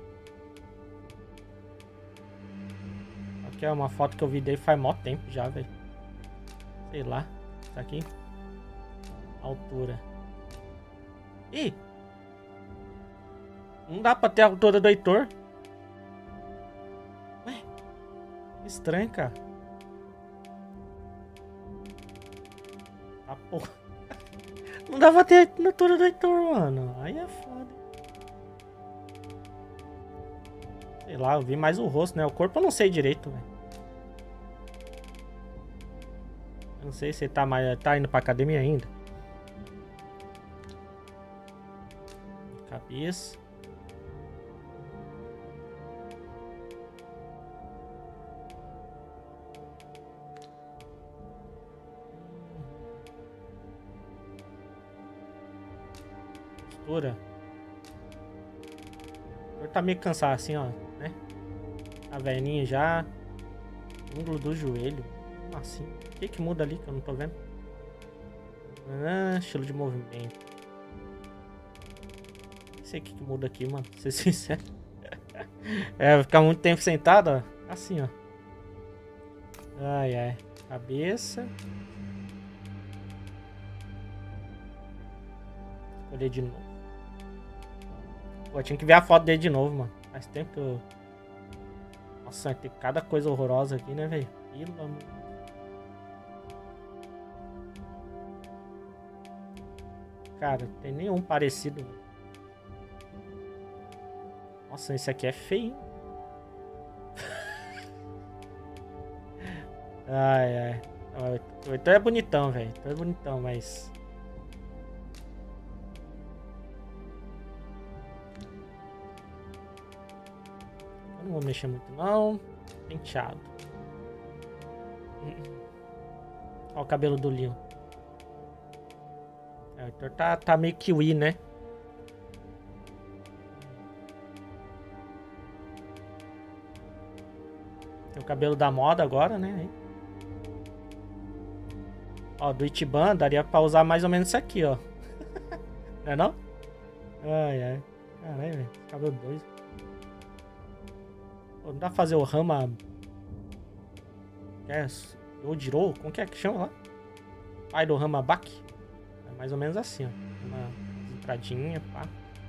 Aqui é uma foto que eu vi dele faz mó tempo já, velho. Sei lá. Isso aqui. Altura. Ih! Não dá pra ter a altura do Heitor. Ué? Estranho, cara. Ah, porra. Não dá pra ter a altura do Heitor, mano. Aí é foda. Sei lá, eu vi mais o rosto, né? O corpo eu não sei direito, velho. Eu não sei se ele tá, mais, tá indo pra academia ainda. Cabeça. Postura. Ele tá meio cansado assim, ó, né? A velhinha já. Ângulo do joelho. Como assim? O que que muda ali que eu não tô vendo? Ah, estilo de movimento. Não sei o que que muda aqui, mano. Pra ser sincero. É, ficar muito tempo sentado, ó. Assim, ó. Ai, ai. Cabeça. Escolher de novo. Pô, eu tinha que ver a foto dele de novo, mano. Faz tempo que eu... Nossa, tem cada coisa horrorosa aqui, né, velho? Pelo amor. Cara, não tem nenhum parecido. Nossa, esse aqui é feio. Ai, ai. O Heitor é bonitão, velho. O Heitor é bonitão, mas... Eu não vou mexer muito, não. Penteado. Olha o cabelo do Leon. É, o Heitor tá, tá meio kiwi, né? Tem o cabelo da moda agora, né? Ó, do Ichiban daria pra usar mais ou menos isso aqui, ó. Não é não? Ai, ai. Caralho, velho. Cabelo dois. Pô, não dá pra fazer o Rama... É, Yojiro? Como que é que chama lá? Pai do Ramabaki? É mais ou menos assim, ó. Uma entradinha, pá.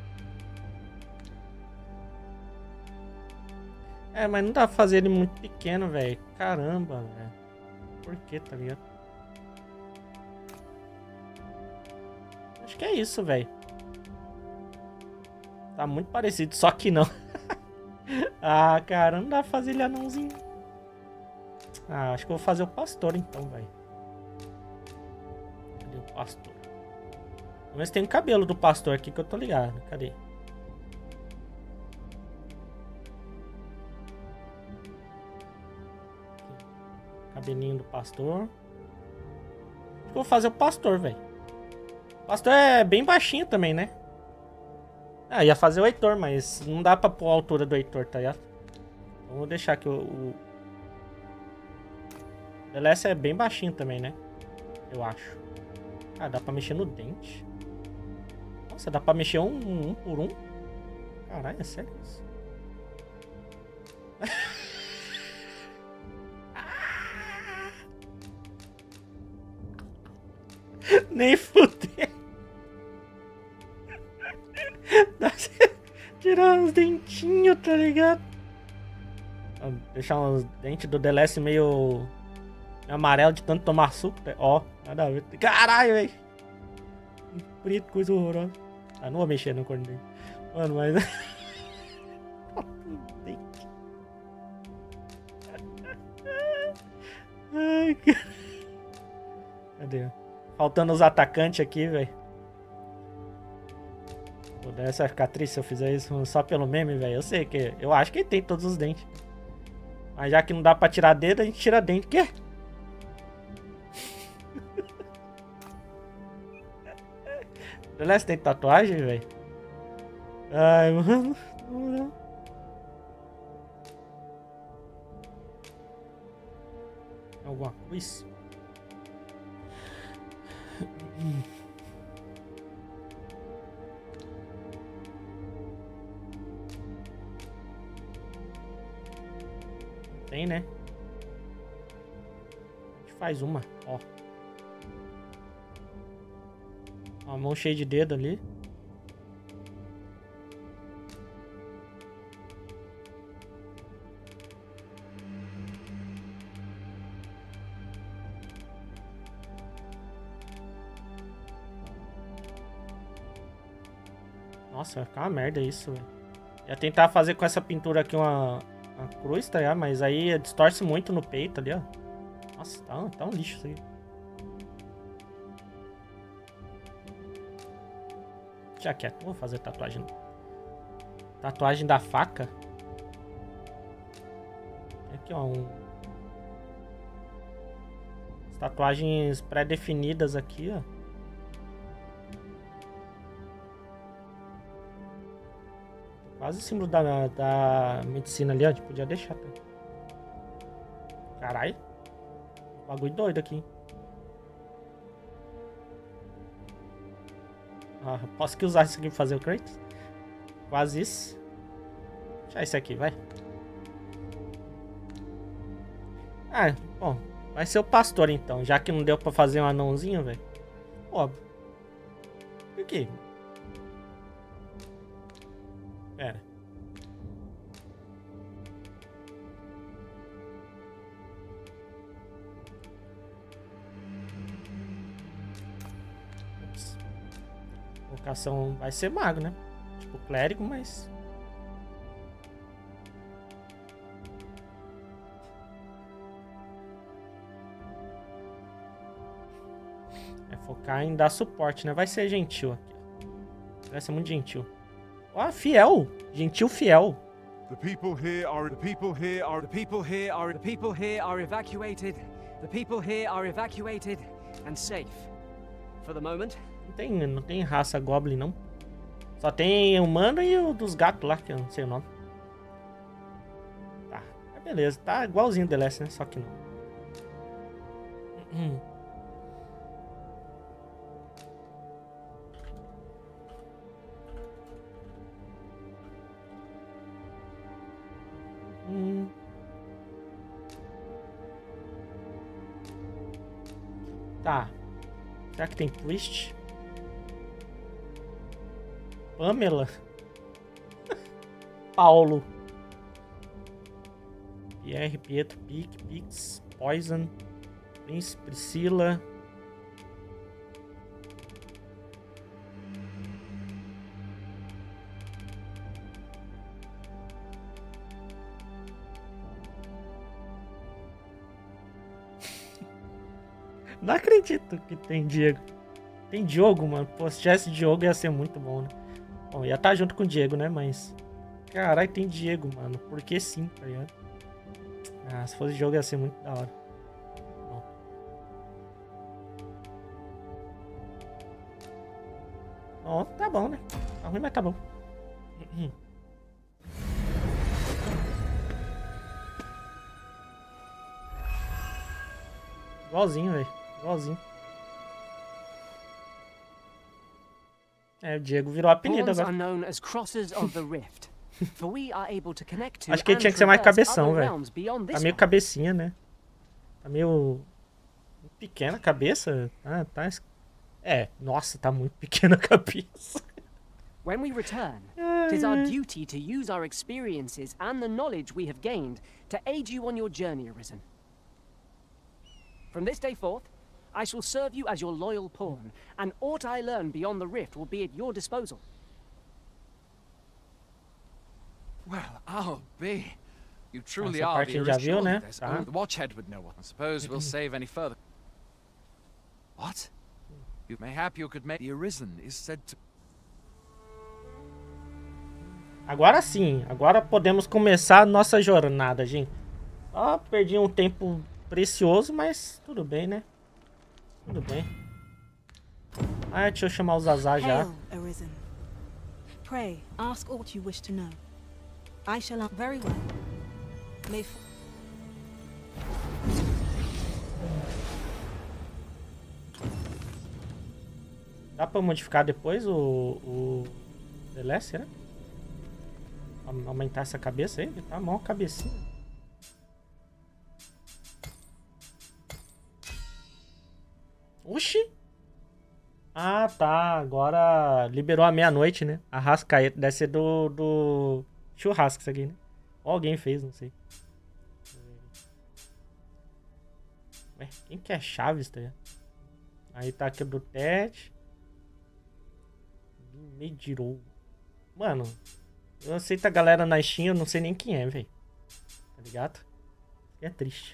É, mas não dá pra fazer ele muito pequeno, velho. Caramba, velho. Por que, tá ligado? Acho que é isso, velho. Tá muito parecido, só que não. Ah, cara, não dá pra fazer ele anãozinho. Ah, acho que eu vou fazer o pastor então, velho. Cadê o pastor? Vamos ver se tem o cabelo do pastor aqui que eu tô ligado. Cadê? Cabelinho do pastor. Acho que eu vou fazer o pastor, velho. O pastor é bem baixinho também, né? Ah, ia fazer o Heitor, mas não dá pra pôr a altura do Heitor, tá ligado? Então vou deixar aqui o... o... The Last é bem baixinho também, né? Eu acho. Ah, dá pra mexer no dente. Nossa, dá pra mexer um, um por um? Caralho, é sério isso? Nem fuder. Tirar os dentinhos, tá ligado? Vou deixar os dentes do The Last meio amarelo de tanto tomar suco. Ó, nada a ver. Caralho, velho. Preto, coisa horrorosa. Ah, não vou mexer no corno dele. Mano, mas... Ai, cara. Cadê? Faltando os atacantes aqui, velho. Pô, deve vai ficar triste se eu fizer isso só pelo meme, velho. Eu sei que... Eu acho que ele tem todos os dentes. Mas já que não dá pra tirar dedo, a gente tira dente. Quê? The Last tem tatuagem, velho? Ai, mano. Não. Alguma coisa? Tem, né? A gente faz uma, ó. Uma mão cheia de dedo ali. Nossa, vai ficar uma merda isso, velho. Ia tentar fazer com essa pintura aqui uma, uma cruz, tá ligado? Mas aí distorce muito no peito ali, ó. Nossa, tá, tá um lixo isso aí. Deixa quieto, vou fazer tatuagem. Tatuagem da faca. Aqui, ó, um... As tatuagens pré-definidas aqui, ó. Quase o símbolo da, da medicina ali, ó. A gente podia deixar, tá? Caralho. Bagulho doido aqui. Ah, posso que usar isso aqui pra fazer o Kratos? Quase isso. Deixa esse aqui, vai. Ah, bom. Vai ser o pastor então. Já que não deu pra fazer um anãozinho, velho. Óbvio. Por quê? Pera. Ups. Vocação vai ser mago, né? Tipo clérigo, mas... É focar em dar suporte, né? Vai ser gentil aqui. Vai ser muito gentil. Ah, fiel. Gentil fiel. The people here are the people here are the people here are the people here are evacuated. The people here are evacuated and safe. For the moment. Não tem, não tem raça goblin não. Só tem humano e o dos gatos lá, que eu não sei o nome. Tá, beleza. Tá igualzinho o The Last, né? Só que não. Hum. Hum. Tá. Será que tem twist? Pamela? Paulo. Pierre, Pietro, Pique, Pix, Poison, Prince, Priscila. Não acredito que tem Diego. Tem Diogo, mano. Pô, se tivesse Diogo ia ser muito bom, né? Bom, ia estar junto com o Diego, né? Mas... Caralho, tem Diego, mano. Porque sim, tá ligado? Ah, se fosse Diogo ia ser muito da hora. Bom. Bom, tá bom, né? Tá ruim, mas tá bom. Igualzinho, velho. Igualzinho. É, o Diego virou apelido agora. Acho que ele tinha que ser mais cabeção, velho. Tá meio cabecinha, né? Tá meio... pequena a cabeça. Ah, tá... É, nossa, tá muito pequena a cabeça. When we return, it is our duty to use our experiences and the knowledge we have gained to aid you on your journey, Arisen. From this day forth, I shall serve you as your loyal pawn, and aught I learn beyond the rift will be at your disposal. Well, I'll be. You truly Essa are parte the a gente já viu, né? There's Tá. only the Watchhead would know what. I suppose we'll save any further. What? You mayhap you could make the Arisen is said to. Agora sim, agora podemos começar a nossa jornada, gente. Ó, perdi um tempo precioso, mas tudo bem, né? Tudo bem. Ah, deixa eu chamar o Zazá já. Hail, Arisen. Pray, ask aught you wish to know. I shall answer very well. May f Dá pra modificar depois o... o... D L S, né? Aumentar essa cabeça aí? Tá mó cabecinha. Oxi! Ah, tá. Agora liberou a meia-noite, né? A Rascaeta. Deve ser do, do churrasco isso aqui, né? Ou alguém fez, não sei. Ué, quem que é Chaves, tá ligado? Aí tá aqui do Ted. Medirou. Mano, eu aceito a galera na Steam, eu não sei nem quem é, velho. Tá ligado? É triste.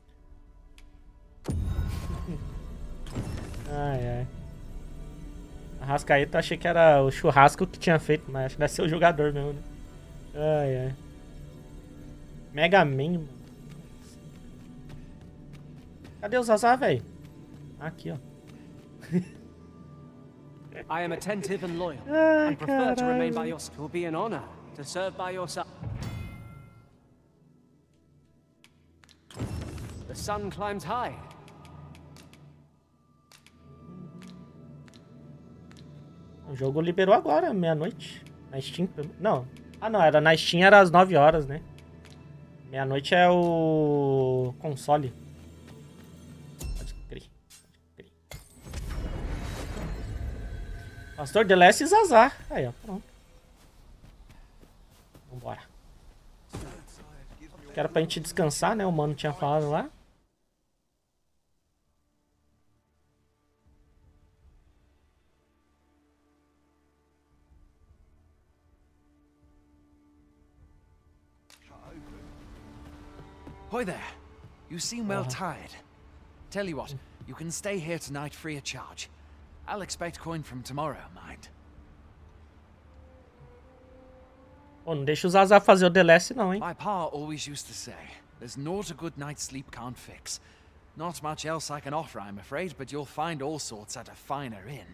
Ai, ai. A Rascaeta, achei que era o churrasco que tinha feito, mas acho que deve ser o jogador mesmo, né? Ai, ai. Mega Man, mano. Cadê o Zazá, velho? Aqui, ó. I am attentive and loyal, Ai, and prefer to remain by caralho. your side. It will be an honor to serve by your side. The sun climbs high. O jogo liberou agora, meia-noite. Na Steam. Não. Ah, não. Era na Steam, era às nove horas, né? Meia-noite é o console. Pode crer. Pode crer. Pastor D L S e Zazá. Aí, ó. Pronto. Vambora. Que era pra gente descansar, né? O mano tinha falado lá. Hoy there. You seem well tired. Tell you what, you can stay here tonight free of charge. I'll expect coin from tomorrow, mind. Pô, não deixa o Zazá fazer o D L S não, hein? My pa always used to say, there's naught a good night's sleep can't fix. Not much else I can offer, I'm afraid, but you'll find all sorts at a finer inn.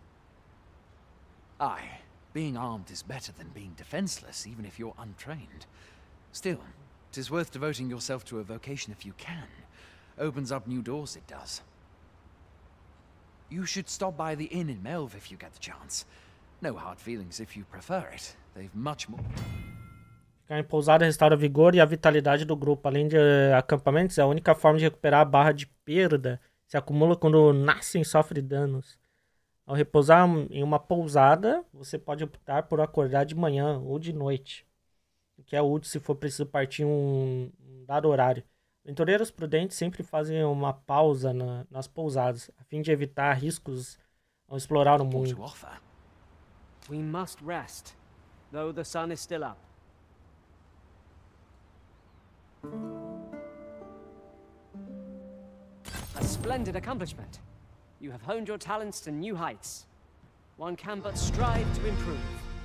Aye, being armed is better than being defenseless, even if you're untrained. Still, 'tis worth devoting yourself to a vocation if you can. Opens up new doors, it does. You should stop by the inn in Melve if you get the chance. No hard feelings if you prefer it. They've much more... Ficar em pousada restaura o vigor e a vitalidade do grupo. Além de uh, acampamentos, é a única forma de recuperar a barra de perda. Se acumula quando nascem e sofre danos. Ao repousar em uma pousada, você pode optar por acordar de manhã ou de noite. O que é útil se for preciso partir um, um dado horário. Aventureiros prudentes sempre fazem uma pausa na, nas pousadas, a fim de evitar riscos ao explorar o mundo. We must rest, though the sun is still up. A splendid accomplishment. You have honed your talents to new heights. One can but strive to improve.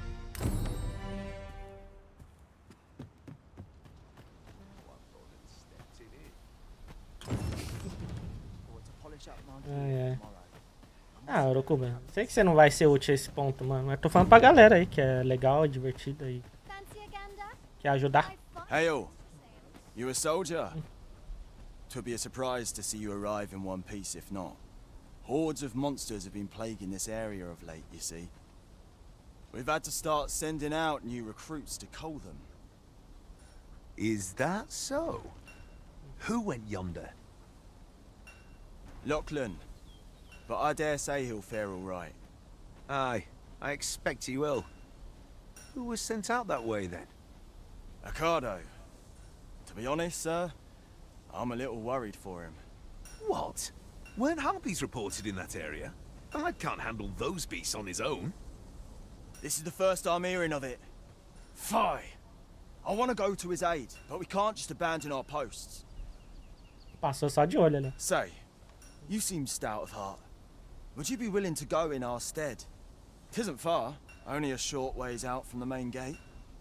Ai, ai. Ah, Orokuba, sei que você não vai ser útil a esse ponto, mano. Mas tô falando pra galera aí que é legal, divertido aí. Quer ajudar? Hey, all. You a soldier? Twould be a surprise to see you arrive in one piece, if not. Hordes of monsters have been plaguing this area of late, you see. We've had to start sending out new recruits to cull them. Is that so? Who went yonder? Lachlan. But I dare say he'll fare all right. Aye, I expect he will. Who was sent out that way, then? Ocado. To be honest, sir, I'm a little worried for him. What? Weren't harpies reported in that area? I can't handle those beasts on his own. This is the first I'm hearing of it. Fie! I want to go to his aid, but we can't just abandon our posts. Passou só de olho, né? Say, you seem stout of heart. Would you be willing to go in our stead? 'Tisn't far, only a short ways out from the main gate.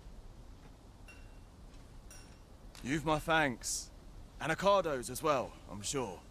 You've my thanks. And Ocado's as well, I'm sure.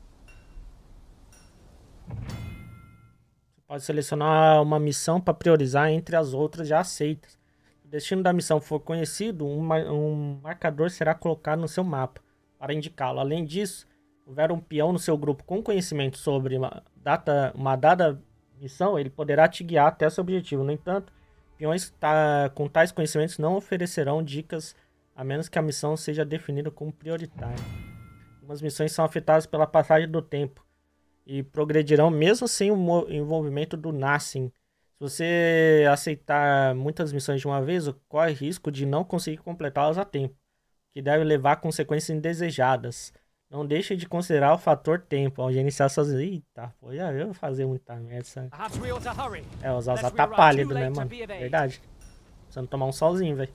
Você pode selecionar uma missão para priorizar entre as outras já aceitas. Se o destino da missão for conhecido, um, mar um marcador será colocado no seu mapa para indicá-lo. Além disso, houver um peão no seu grupo com conhecimento sobre uma, data, uma dada missão, ele poderá te guiar até seu objetivo. No entanto, peões tá, com tais conhecimentos não oferecerão dicas a menos que a missão seja definida como prioritária. Algumas missões são afetadas pela passagem do tempo e progredirão mesmo sem o envolvimento do Nassim. Se você aceitar muitas missões de uma vez, corre risco de não conseguir completá-las a tempo, que deve levar a consequências indesejadas. Não deixe de considerar o fator tempo ao gerenciar suas... Eita, pô, já eu vou fazer muita merda. É, o Zazá tá pálido, né, mano? Verdade. Precisando tomar um solzinho, velho.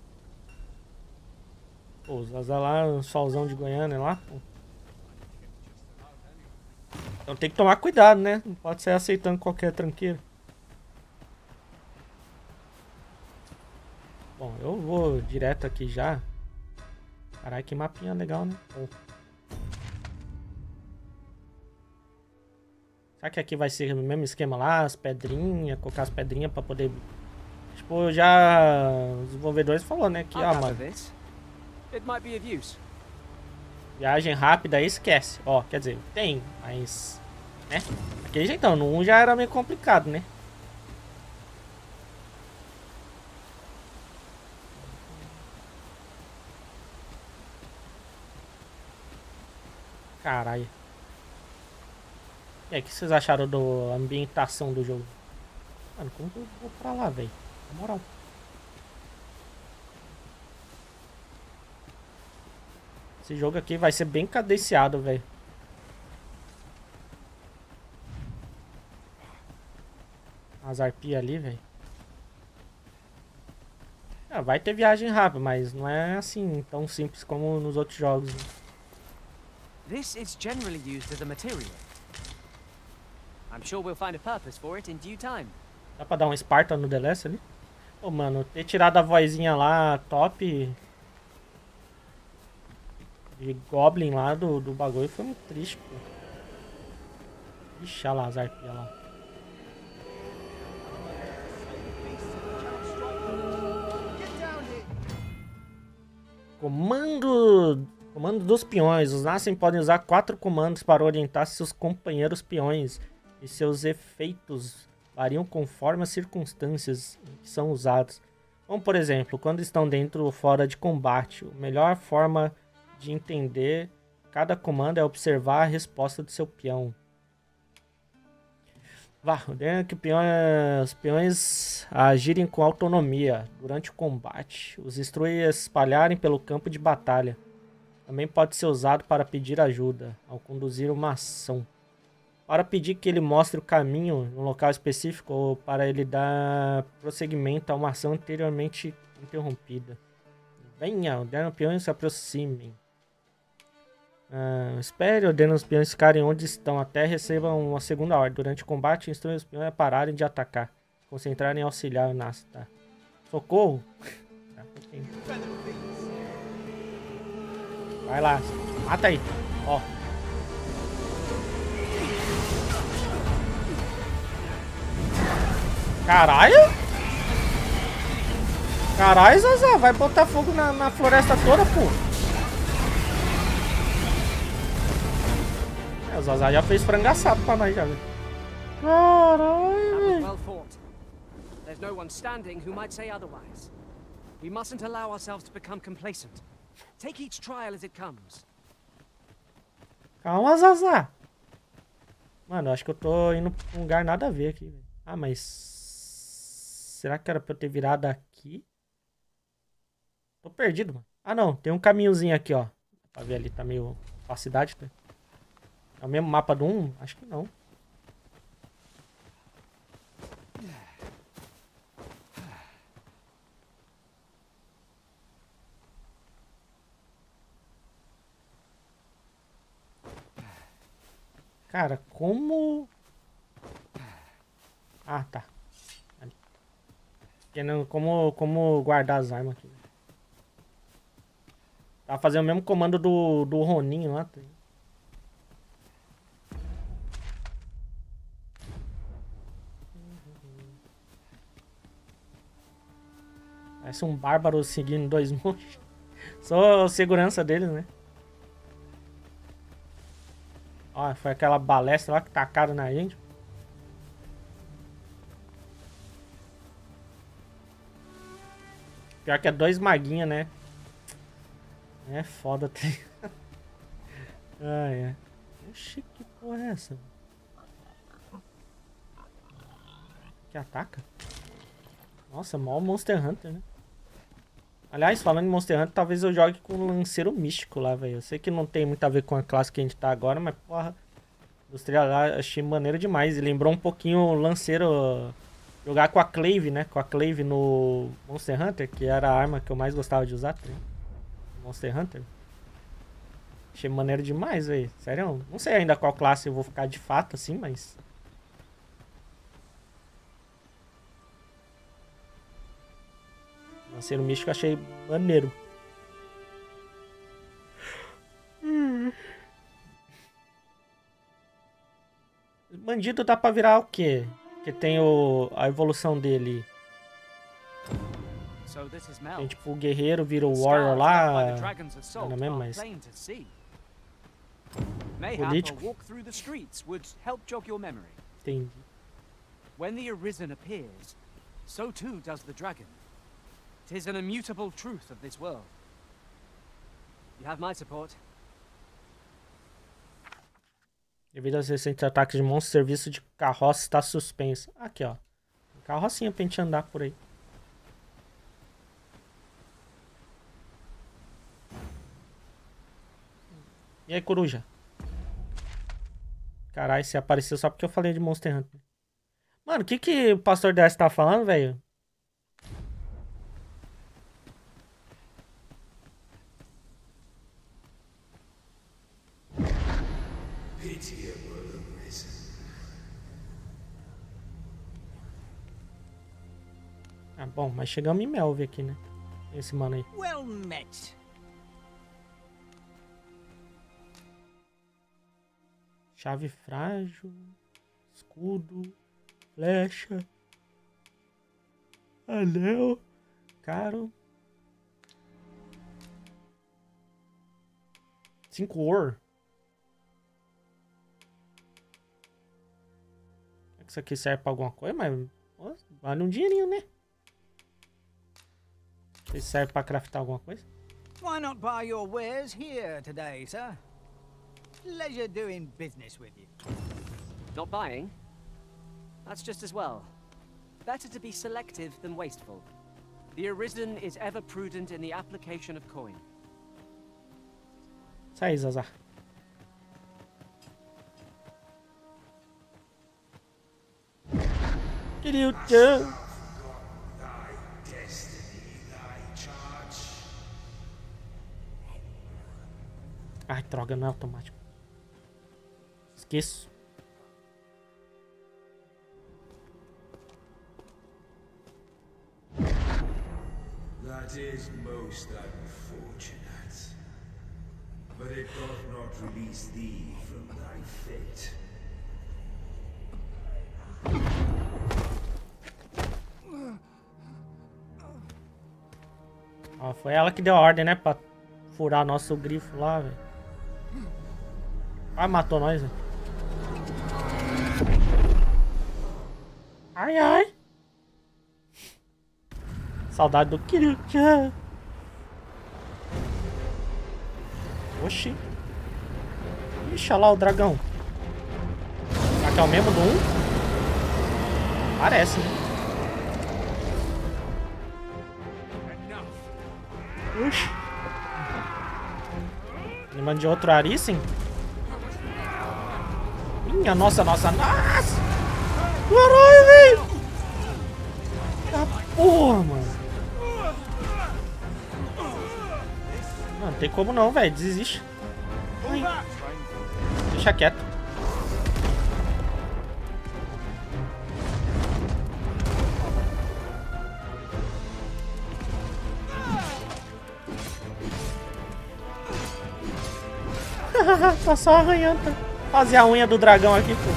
Pô, o Zazá lá, um solzão de Goiânia lá, pô. Então tem que tomar cuidado, né? Não pode sair aceitando qualquer tranqueira. Bom, eu vou direto aqui já. Caralho, que mapinha legal, né? Pô. Será que aqui vai ser o mesmo esquema lá? As pedrinhas, colocar as pedrinhas pra poder... Tipo, já... Os desenvolvedores falaram, né? Que, ó, mano... Viagem rápida aí, esquece. Ó, quer dizer, tem, mas... Né? Aquele jeitão, no um já era meio complicado, né? Caralho. E aí, o que vocês acharam da ambientação do jogo? Mano, como que eu vou pra lá, velho? Na moral. Esse jogo aqui vai ser bem cadenciado, velho. As arpias ali, velho. Ah, vai ter viagem rápida, mas não é assim tão simples como nos outros jogos, né? This is generally used as a material. I'm sure we'll find a purpose for it in due time. Dá pra dar um Sparta no The Last ali? Pô, mano, ter tirado a vozinha lá, top... De Goblin lá do, do bagulho foi muito triste, pô. Ixi, olha lá as arpias lá. Comando... Comando dos peões. Os Nassim podem usar quatro comandos para orientar seus companheiros peões. E seus efeitos variam conforme as circunstâncias em que são usados. Como, por exemplo, quando estão dentro ou fora de combate. A melhor forma de entender cada comando é observar a resposta do seu peão. Vá, ordena que peão, os peões agirem com autonomia durante o combate. Os instrui a se espalharem pelo campo de batalha. Também pode ser usado para pedir ajuda ao conduzir uma ação. Para pedir que ele mostre o caminho em um local específico ou para ele dar prosseguimento a uma ação anteriormente interrompida. Venha, ordena que peões se aproximem. Uh, espere, ordena os peões ficarem onde estão até recebam uma segunda ordem. Durante o combate, instrui os peões a pararem de atacar. Se concentrarem em auxiliar o Nasce, tá? Socorro! Vai lá, mata aí, ó. Caralho! Caralho, Zazá, vai botar fogo na, na floresta toda, pô. É, o Zazá já fez frangaçado pra nós, já, velho. Caralho, well fought. There's no one standing who might say otherwise. We mustn't allow ourselves to become complacent. Take each trial as it comes. Calma, Zazá. Mano, eu acho que eu tô indo pra um lugar nada a ver aqui, velho. Ah, mas... será que era pra eu ter virado aqui? Tô perdido, mano. Ah, não. Tem um caminhozinho aqui, ó. Pra ver ali, tá meio... a cidade, tá? É o mesmo mapa do um? Acho que não. Cara, como... ah, tá. Ali. Como, como guardar as armas aqui. Tá fazendo o mesmo comando do, do Roninho lá. Parece um bárbaro seguindo dois monstros. Só a segurança deles, né? Ó, foi aquela balestra lá que tacaram na gente. Pior que é dois maguinhos, né? É foda. Ah, é. Oxi, que porra é essa? Que ataca? Nossa, mó Monster Hunter, né? Aliás, falando em Monster Hunter, talvez eu jogue com o Lanceiro Místico lá, velho. Eu sei que não tem muito a ver com a classe que a gente tá agora, mas porra, industrial lá, achei maneiro demais. E lembrou um pouquinho o Lanceiro jogar com a Clave, né? Com a Clave no Monster Hunter, que era a arma que eu mais gostava de usar, tá? Monster Hunter. Achei maneiro demais, velho. Sério, não sei ainda qual classe eu vou ficar de fato, assim, mas... Lanceiro Místico achei maneiro. Hum. Bandido dá pra virar o quê? Que tem o, a evolução dele. Tem tipo o guerreiro vira o warrior lá. Não é mesmo, mas... político. Entendi. When the Arisen appears, so too does the dragon. It is an immutable truth of this world. You have my support. Devido aos recentes ataques de monstros, o serviço de carroça está suspenso. Aqui, ó. Carrocinha pra gente andar por aí. E aí, coruja? Caralho, você apareceu só porque eu falei de Monster Hunter. Mano, o que que o Pastor D S tá falando, velho? Ah, bom, mas chegamos em Melve aqui, né? Esse mano aí. Well met. Chave frágil, escudo, flecha, anel, caro. Cinco ouro. Isso aqui serve pra alguma coisa, mas ó, vale um dinheirinho, né? Isso serve pra craftar alguma coisa? Why not buy your wares here today, sir? Pleasure doing business with you. Not buying? That's just as well. Better to be selective than wasteful. The Arisen is ever prudent in the application of coin. Sai, Zazá. Queria o tchan. Ai, droga, não é automático. Esqueço. That is most unfortunate. But it doth not release thee from thy fate. Ó, foi ela que deu a ordem, né? Pra furar nosso grifo lá, velho. Ai, matou nós, velho. Ai, ai. Saudade do Kiryu-chan. Oxi. Ixi, olha lá o dragão. Será que é o mesmo do um? Parece, né? Oxi. Lembrando de outro Arisen? Minha nossa, nossa, nossa! Caralho, velho! Tá porra, mano. Não, não tem como não, velho. Desiste. Ai. Deixa quieto. Tá só arranhando. Fazer a unha do dragão aqui, pô.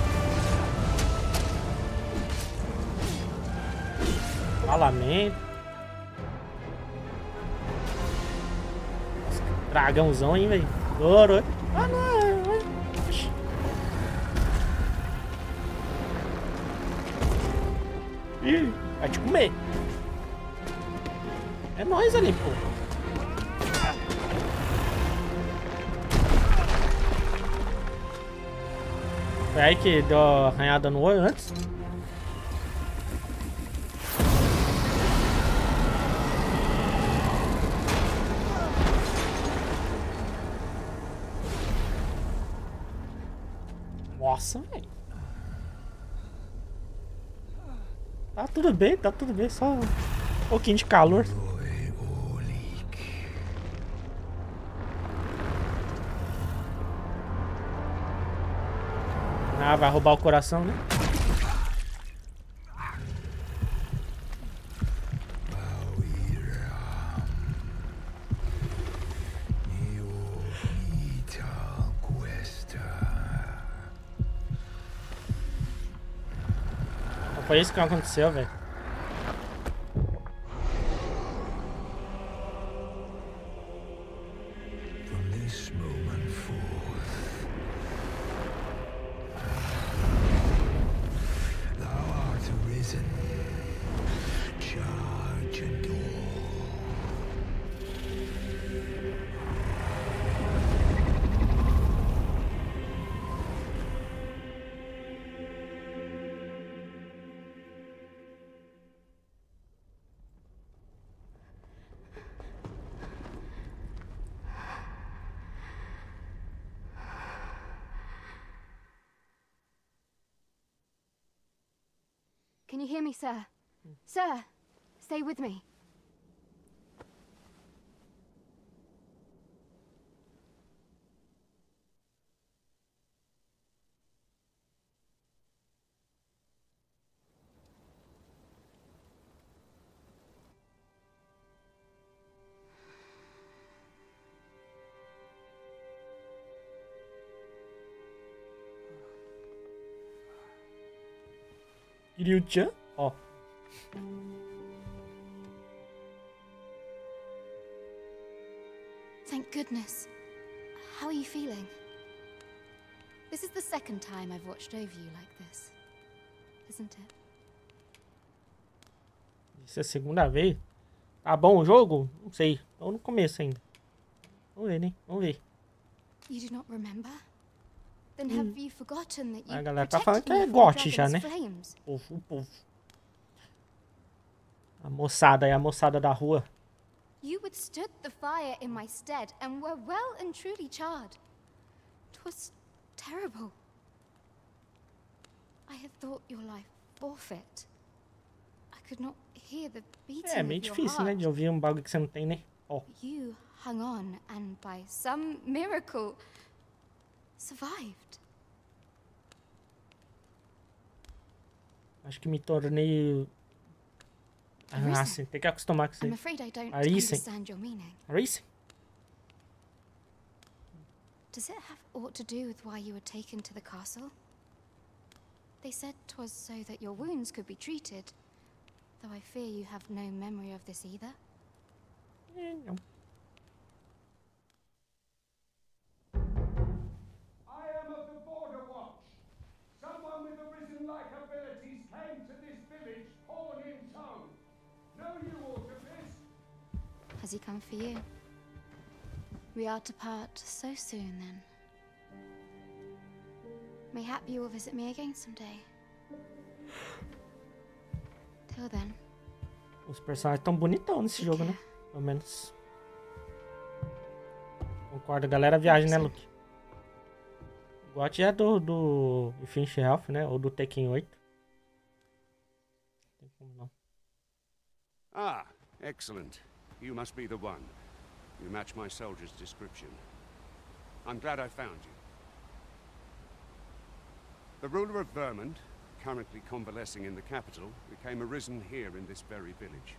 Falamento. Dragãozão, hein, velho. Douro. Ah, não. Ih, vai te comer. É nóis ali, pô. Foi aí que deu a arranhada no olho antes. Nossa, velho. Tá tudo bem, tá tudo bem. Só um pouquinho de calor. Ah, vai roubar o coração, né? Foi isso que aconteceu, velho. Can you hear me, sir? Sir, stay with me. Kiryu-chan? Ó. Thank goodness. How are you feeling? This is the second time I've watched over you like this, isn't it? Isso é a segunda vez? Tá bom o jogo? Não sei. Tô no começo ainda. Vamos ver, né? Vamos ver. You do not remember? Then have you forgotten that you A galera tá falando que protected é me from gote já, né? dragon's flames? O povo, o povo. A moçada aí, a moçada da rua. You withstood the fire in my stead and were well and truly charred. 'Twas terrible. I had thought your life forfeit. I could not hear the beating É meio of your difícil, né? heart. De ouvir um bagulho que você não tem, né? Ó. You hung on and by some miracle survived. Acho que me tornei... Ah, sim, tem que acostumar com isso. I'm afraid I don't Arisen. understand your meaning. Arisen? Does it have aught to do with why you were taken to the castle? They said 'twas so that your wounds could be treated, though I fear you have no memory of this either. Eh, não. I am of the Border Watch. Someone with Arisen-like abilities came to this village, horn in tow. Know you aught of this? Has he come for you? We are to part so soon, then. Mayhap you will visit me again someday. Till then. Os personagens tão bonitão nesse jogo, né? Pelo menos. Concordo, a galera viaja, né, Luke? O G O T é do, do Infinite Health, né? Ou do Tekken oito. Não tem como não. Ah, excellent. You must be the one. You match my soldier's description. I'm glad I found you. The ruler of Vermund, currently convalescing in the capital, became arisen here in this very village.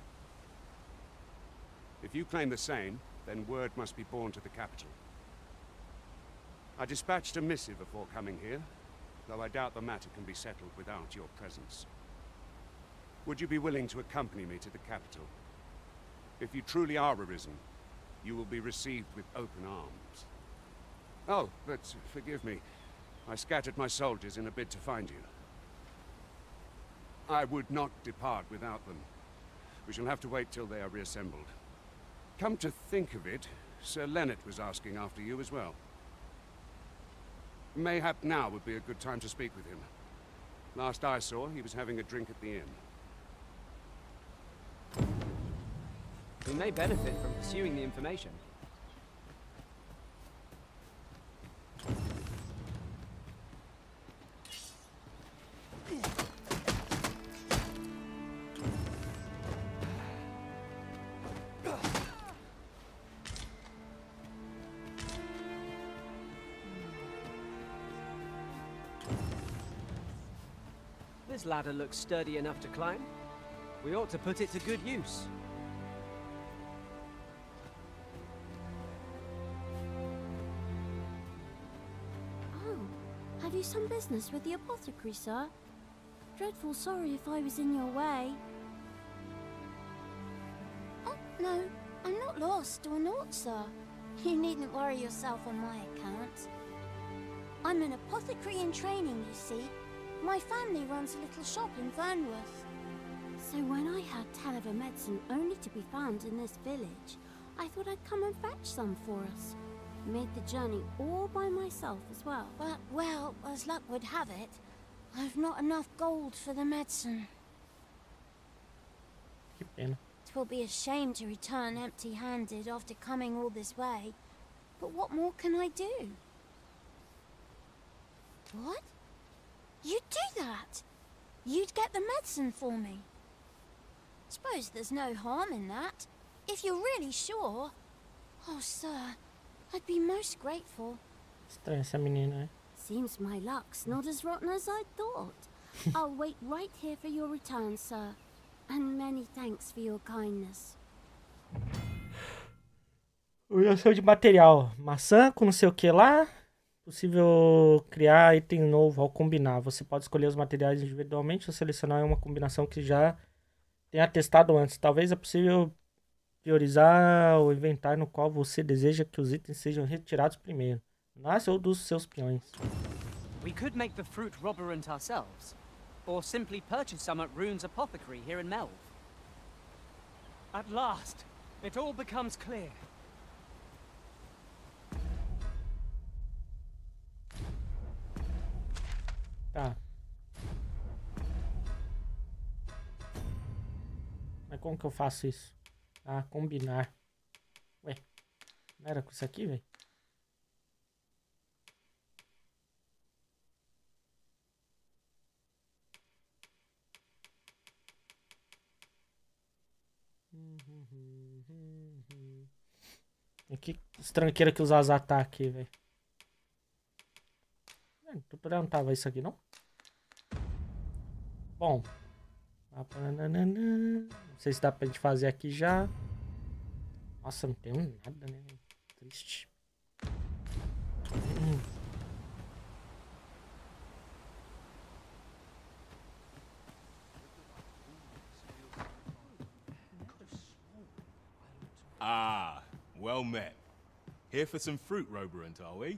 If you claim the same, then word must be borne to the capital. I dispatched a missive before coming here, though I doubt the matter can be settled without your presence. Would you be willing to accompany me to the capital? If you truly are arisen, you will be received with open arms. Oh, but forgive me. I scattered my soldiers in a bid to find you. I would not depart without them. We shall have to wait till they are reassembled. Come to think of it, Sir Leonard was asking after you as well. Mayhap now would be a good time to speak with him. Last I saw, he was having a drink at the inn. We may benefit from pursuing the information. This ladder looks sturdy enough to climb. We ought to put it to good use. Oh, have you some business with the apothecary, sir? Dreadful sorry if I was in your way. Oh, no, I'm not lost or naught, sir. You needn't worry yourself on my account. I'm an apothecary in training, you see. My family runs a little shop in Vernworth. So when I heard tell of a medicine only to be found in this village, I thought I'd come and fetch some for us. Made the journey all by myself as well. But, well, as luck would have it, I've not enough gold for the medicine. Que pena. It will be a shame to return empty-handed after coming all this way. But what more can I do? What? You'd do that? You'd get the medicine for me? Suppose there's no harm in that. If you're really sure. Oh, sir, I'd be most grateful. Estranha essa menina, né? Seems my luck's not as rotten as I thought. I'll wait right here for your return, sir. And many thanks for your kindness. Orientação de material. Maçã com não sei o que lá. Possível criar item novo ao combinar. Você pode escolher os materiais individualmente ou selecionar uma combinação que já tenha testado antes. Talvez é possível priorizar o inventário no qual você deseja que os itens sejam retirados primeiro. Nasce ou dos seus peões. We could make the fruit Roborant ourselves, or simply purchase some at Rune's apothecary here in Melve. At last, it all becomes clear. Tá. Mas como que eu faço isso? Ah, combinar. Ué, não era com isso aqui, velho? Que estranqueira que usar as ataques, velho. No tutorial não tava isso aqui, não? Bom. Não sei se dá pra gente fazer aqui já. Nossa, não tem nada, né? Triste. Hum. Ah, well met. Here for some fruit, Roberant, are we?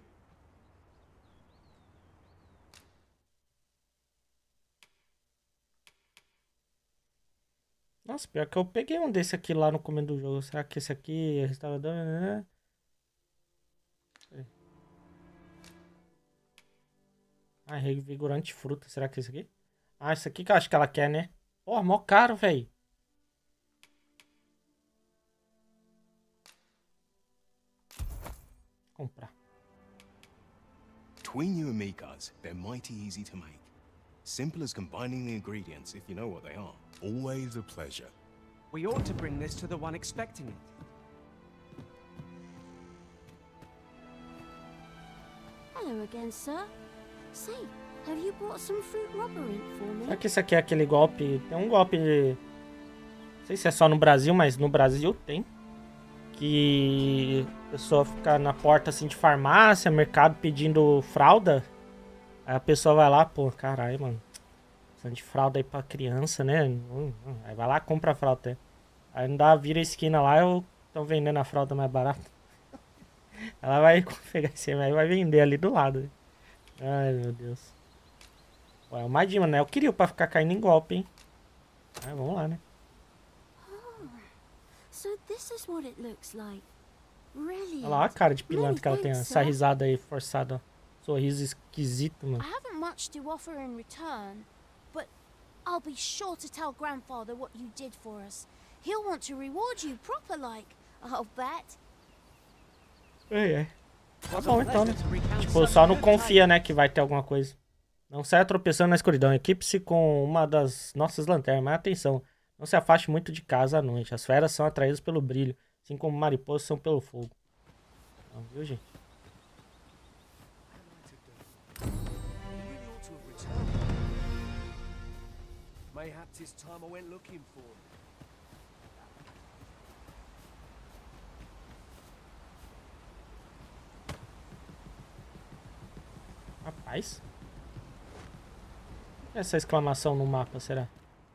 Nossa, pior que eu peguei um desse aqui lá no começo do jogo. Será que esse aqui é restaurador? Ah, revigorante fruta. Será que é esse aqui? Ah, esse aqui que eu acho que ela quer, né? Porra, mó caro, velho. Comprar. Between you and me, cuz, they're mighty easy to make. Simple as combining the ingredients if you know what they are. Always a pleasure. We ought to bring this to the one expecting it. Hello again, sir. Say, have you brought some fruit Roberant for me? Será que esse aqui é aquele golpe? Tem um golpe de... Não sei se é só no Brasil, mas no Brasil tem. Que a pessoa fica na porta assim de farmácia, mercado pedindo fralda. Aí a pessoa vai lá, pô, caralho, mano. Precisando de fralda aí pra criança, né? Aí vai lá, compra a fralda. Aí não dá, vira a esquina lá, eu tô vendendo a fralda mais barata. Ela vai pegar esse aí, vai vender ali do lado. Ai, meu Deus. Pô, é uma Dima, né? Eu queria pra ficar caindo em golpe, hein? Aí, vamos lá, né? Oh, so this is what it looks like. Brilliant. Olha lá a cara de pilantra que ela tem, essa risada aí forçada, ó. Sorriso esquisito, mano. I haven't much to offer in return, but I'll be sure to tell Grandfather what you did for us. He'll want to reward you proper like, I'll bet. É, é. Tá bom então, né? Tipo, só não confia, né, que vai ter alguma coisa. Não saia tropeçando na escuridão. Equipe-se com uma das nossas lanternas. Mas atenção, não se afaste muito de casa à noite. As feras são atraídas pelo brilho, assim como mariposas são pelo fogo. Então, viu, gente? Mayhaps it's time I went looking for him. Rapaz. O que é essa exclamação no mapa, será?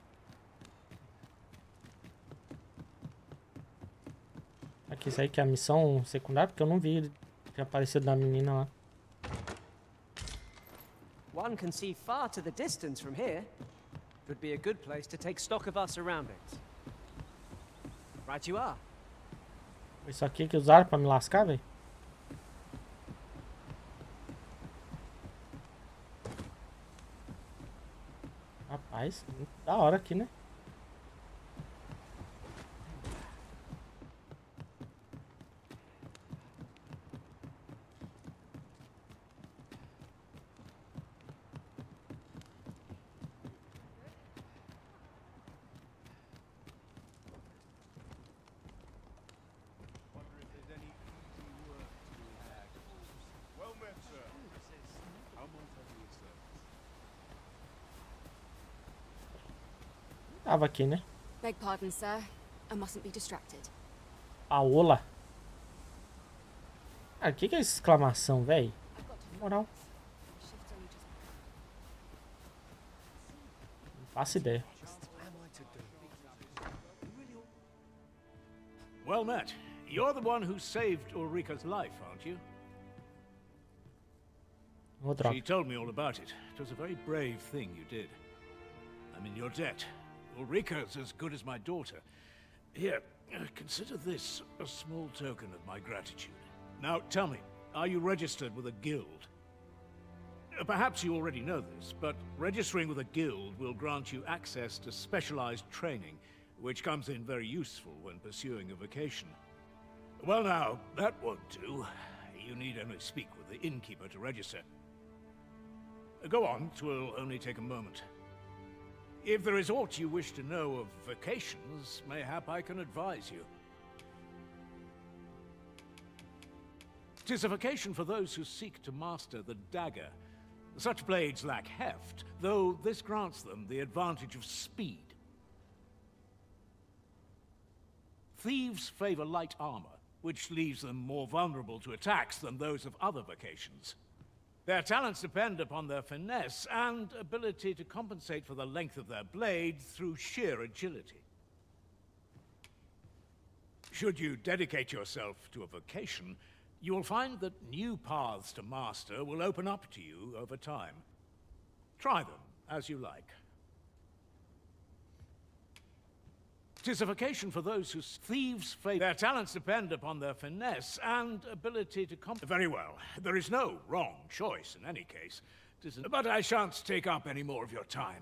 Aqui, isso aí que é a missão secundária, porque eu não vi ele ter aparecido da menina lá. One can see far to the distance from here. Would be a good place to take stock of our surroundings. Right you are. Foi isso aqui que usaram pra me lascar, velho? Rapaz, muito da hora aqui, né? Tava aqui, né? Beg pardon, sir. I mustn't be distracted. Paola. Ah, o que que é essa exclamação, velho? Moral. Não faço ideia. Well met. You're the one who saved Ulrika's life, aren't you? Oh, drop. She told me all about it. It was a very brave thing you did. I'm in your debt. Ulrika's as good as my daughter. Here, uh, consider this a small token of my gratitude. Now, tell me, are you registered with a guild? Uh, perhaps you already know this, but registering with a guild will grant you access to specialized training, which comes in very useful when pursuing a vocation. Well now, that won't do. You need only speak with the innkeeper to register. Uh, go on, 'twill only take a moment. If there is aught you wish to know of vocations, mayhap I can advise you. 'Tis a vocation for those who seek to master the dagger. Such blades lack heft, though this grants them the advantage of speed. Thieves favor light armor, which leaves them more vulnerable to attacks than those of other vocations. Their talents depend upon their finesse and ability to compensate for the length of their blade through sheer agility. Should you dedicate yourself to a vocation, you will find that new paths to master will open up to you over time. Try them as you like. 'Tis a vocation for those who thieves favor. Their talents depend upon their finesse and ability to comp. Very well. There is no wrong choice in any case. But I shan't take up any more of your time.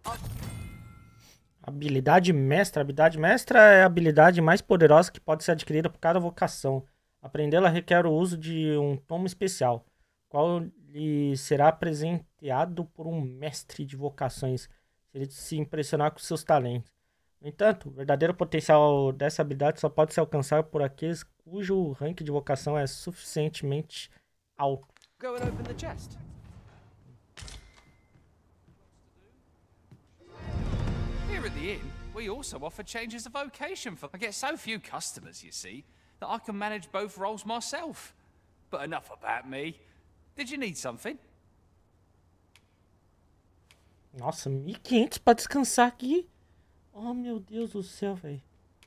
Habilidade mestra. A habilidade mestra é a habilidade mais poderosa que pode ser adquirida por cada vocação. Aprendê-la requer o uso de um tomo especial, qual lhe será presenteado por um mestre de vocações, se ele se impressionar com seus talentos. No entanto, o verdadeiro potencial dessa habilidade só pode ser alcançado por aqueles cujo rank de vocação é suficientemente alto. Go and open the chest. Here at the inn, we also offer changes of vocation for I get so few customers, you see, that I can manage both roles myself. But enough about me. Did you need something? Nossa, mil e quinhentos pra descansar aqui. Oh, meu Deus do céu, velho.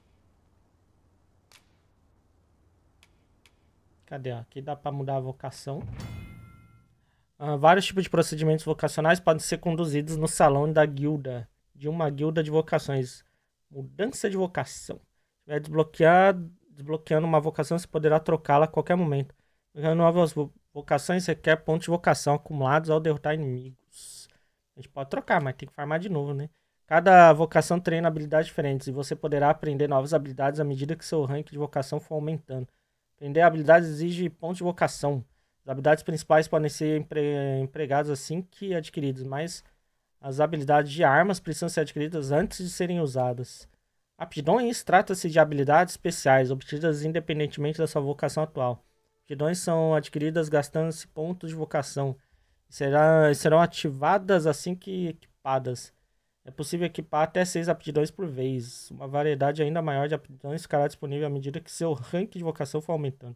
Cadê? Aqui dá pra mudar a vocação. Ah, vários tipos de procedimentos vocacionais podem ser conduzidos no salão da guilda, de uma guilda de vocações. Mudança de vocação. Se tiver desbloqueado, desbloqueando uma vocação, você poderá trocá-la a qualquer momento. Novas vocações requer pontos de vocação acumulados ao derrotar inimigos. A gente pode trocar, mas tem que farmar de novo, né? Cada vocação treina habilidades diferentes e você poderá aprender novas habilidades à medida que seu rank de vocação for aumentando. Aprender habilidades exige pontos de vocação. As habilidades principais podem ser empre... empregadas assim que adquiridas, mas as habilidades de armas precisam ser adquiridas antes de serem usadas. Aptidões trata-se de habilidades especiais, obtidas independentemente da sua vocação atual. Aptidões são adquiridas gastando-se pontos de vocação e será... serão ativadas assim que equipadas. É possível equipar até seis aptidões por vez. Uma variedade ainda maior de aptidões ficará disponível à medida que seu rank de vocação for aumentando.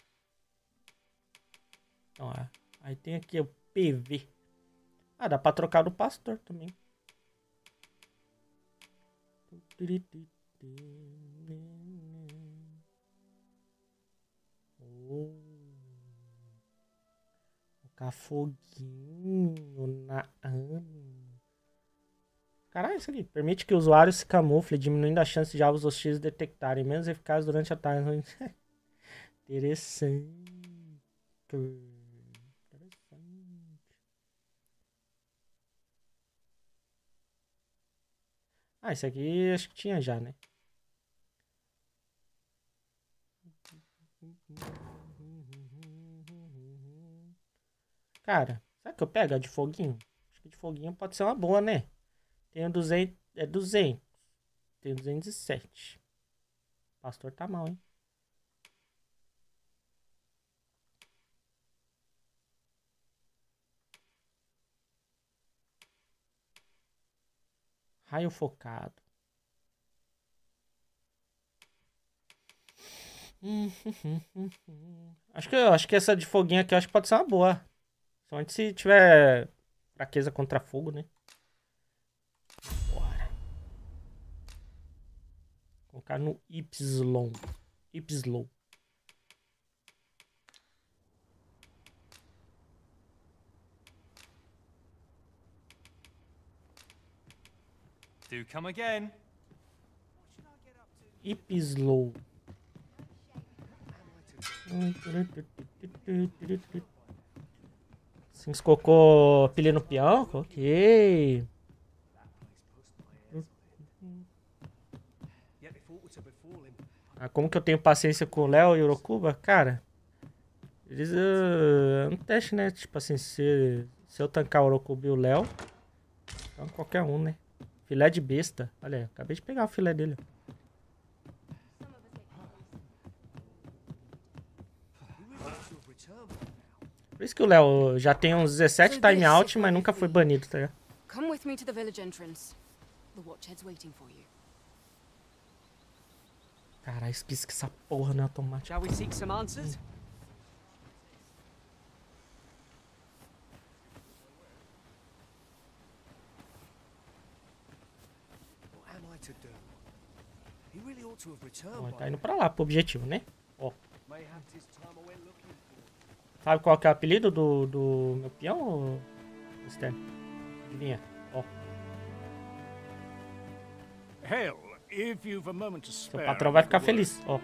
Então, é. Aí tem aqui o P V. Ah, dá pra trocar do pastor também. Oh. Colocar foguinho na Ana. Caralho, isso aqui. Permite que o usuário se camufle, diminuindo a chance de alvos hostis detectarem. Menos eficaz durante a tarde. Interessante. Interessante. Ah, esse aqui acho que tinha já, né? Cara, será que eu pego a de foguinho? Acho que de foguinho pode ser uma boa, né? Tenho duzentos, é duzentos. Tenho duzentos e sete. O pastor tá mal, hein? Raio focado. Acho que, acho que essa de foguinho aqui acho que pode ser uma boa. Somente se tiver fraqueza contra fogo, né? Bora. Colocar no Y. Y. Do come again. Y-Slow. Cinco colocou pilha no peão? Ok. Ah, como que eu tenho paciência com o Léo e o Urokuba? Cara, eles... Uh, é um teste, né? Tipo assim, se, se eu tancar o Urokuba e o Léo, então qualquer um, né? Filé de besta. Olha aí, acabei de pegar o filé dele. Por isso que o Léo já tem uns dezessete timeout, mas nunca foi banido, tá ligado? Come with me to the village entrance. The Watchhead's waiting for you. Caralho, esqueci que essa porra não é automática. Shall we seek some answers? What am I to do? He really ought to have returned. Ó, tá indo pra lá, pro objetivo, né? Ó. Mayhaps his time I went looking for. Sabe qual que é o apelido do, do meu peão, Stan? Adivinha? Ó. Hale, if you've a moment to Seu spare, patrão vai ficar feliz, ó.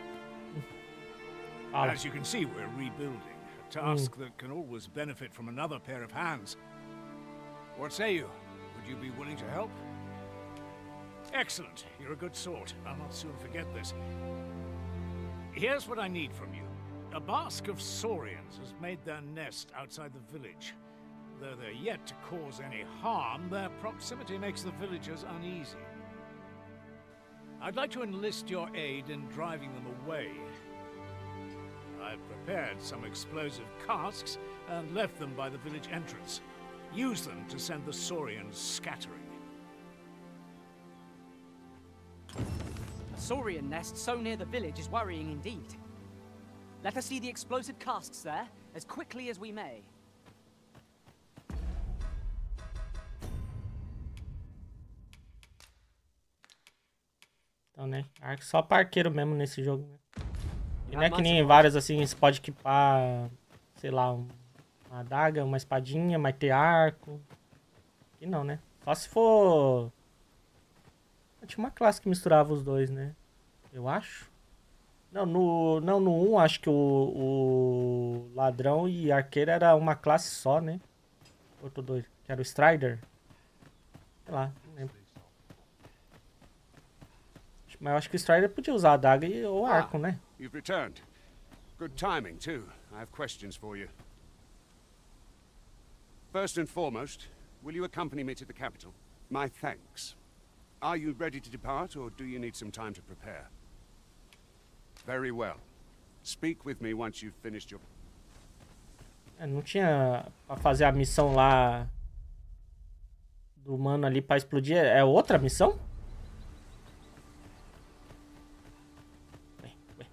Fala. As you can see, we're rebuilding, a task that can always benefit from another pair of hands. What say you? Would you be willing to help? Excellent. You're a good sort. I'll not soon forget this. Here's what I need from you. A basque of saurians has made their nest outside the village. Though they're yet to cause any harm, their proximity makes the villagers uneasy. I'd like to enlist your aid in driving them away. I've prepared some explosive casks and left them by the village entrance. Use them to send the saurians scattering. A saurian nest so near the village is worrying indeed. Let us see the explosive casks there, as quickly as we may. Então, né? Arco só pra arqueiro mesmo nesse jogo, né? E não é que nem vários assim, você pode equipar, sei lá, um, uma adaga, uma espadinha, mas ter arco. Aqui não, né? Só se for... Tinha uma classe que misturava os dois, né? Eu acho. Não, no, não, no um acho que o, o ladrão e arqueiro era uma classe só, né? Eu tô doido. Que era o Strider. Sei lá, não lembro. Mas eu acho que o Strider podia usar a adaga e o arco, né? You've returned. Good timing, too. I have questions for you. First and foremost, will you accompany me to the capital? My thanks. Are you ready to depart, or do you need some time to prepare? Very well. Speak with me once you've finished your... É, não tinha pra fazer a missão lá do mano ali pra explodir. É outra missão? Ué, ué.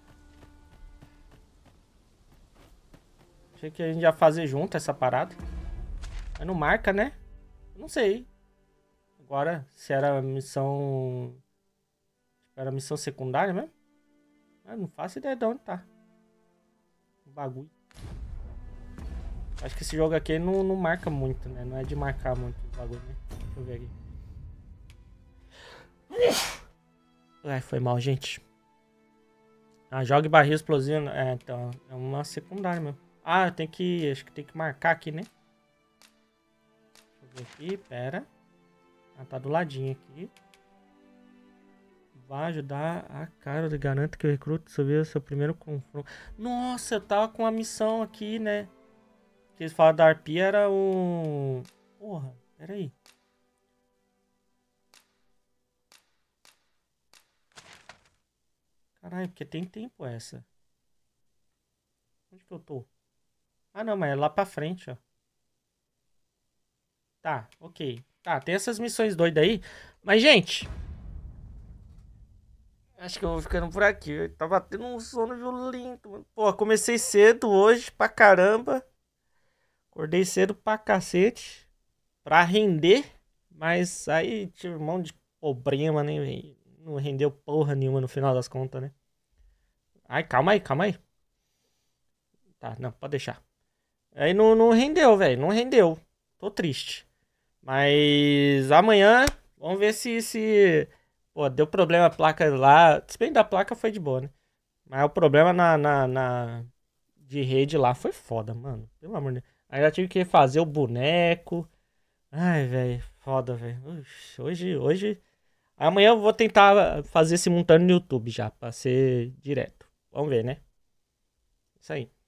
Achei que a gente ia fazer junto essa parada. Mas não marca, né? Não sei. Agora, se era missão... Era missão secundária mesmo? Eu não faço ideia de onde tá o bagulho. Acho que esse jogo aqui não, não marca muito, né? Não é de marcar muito o bagulho, né? Deixa eu ver aqui. Ai, foi mal, gente. Ah, jogue barril explosivo. É, então, é uma secundária mesmo. Ah, tem que... Acho que tem que marcar aqui, né? Deixa eu ver aqui, pera. Ah, tá do ladinho aqui. Vai ajudar a cara, eu garanto que o recruta subiu o seu primeiro confronto. Nossa, eu tava com a missão aqui, né? Que eles falaram da arpia era um... Porra, pera aí. Caralho, porque tem tempo essa. Onde que eu tô? Ah, não, mas é lá pra frente, ó. Tá, ok. Tá, tem essas missões doidas aí. Mas, gente... Acho que eu vou ficando por aqui. Eu tava tendo um sono violento, mano. Pô, comecei cedo hoje pra caramba. Acordei cedo pra cacete. Pra render. Mas aí tive um monte de problema, né, velho? Não rendeu porra nenhuma no final das contas, né? Ai, calma aí, calma aí. Tá, não, pode deixar. Aí não, não rendeu, velho. Não rendeu. Tô triste. Mas amanhã, vamos ver se... se... Pô, deu problema a placa lá. Se bem da placa foi de boa, né? Mas o problema na, na, na... de rede lá foi foda, mano. Pelo amor de Deus. Aí eu tive que refazer o boneco. Ai, velho. Foda, velho. Hoje, hoje... Amanhã eu vou tentar fazer simultâneo no YouTube já. Pra ser direto. Vamos ver, né? Isso aí.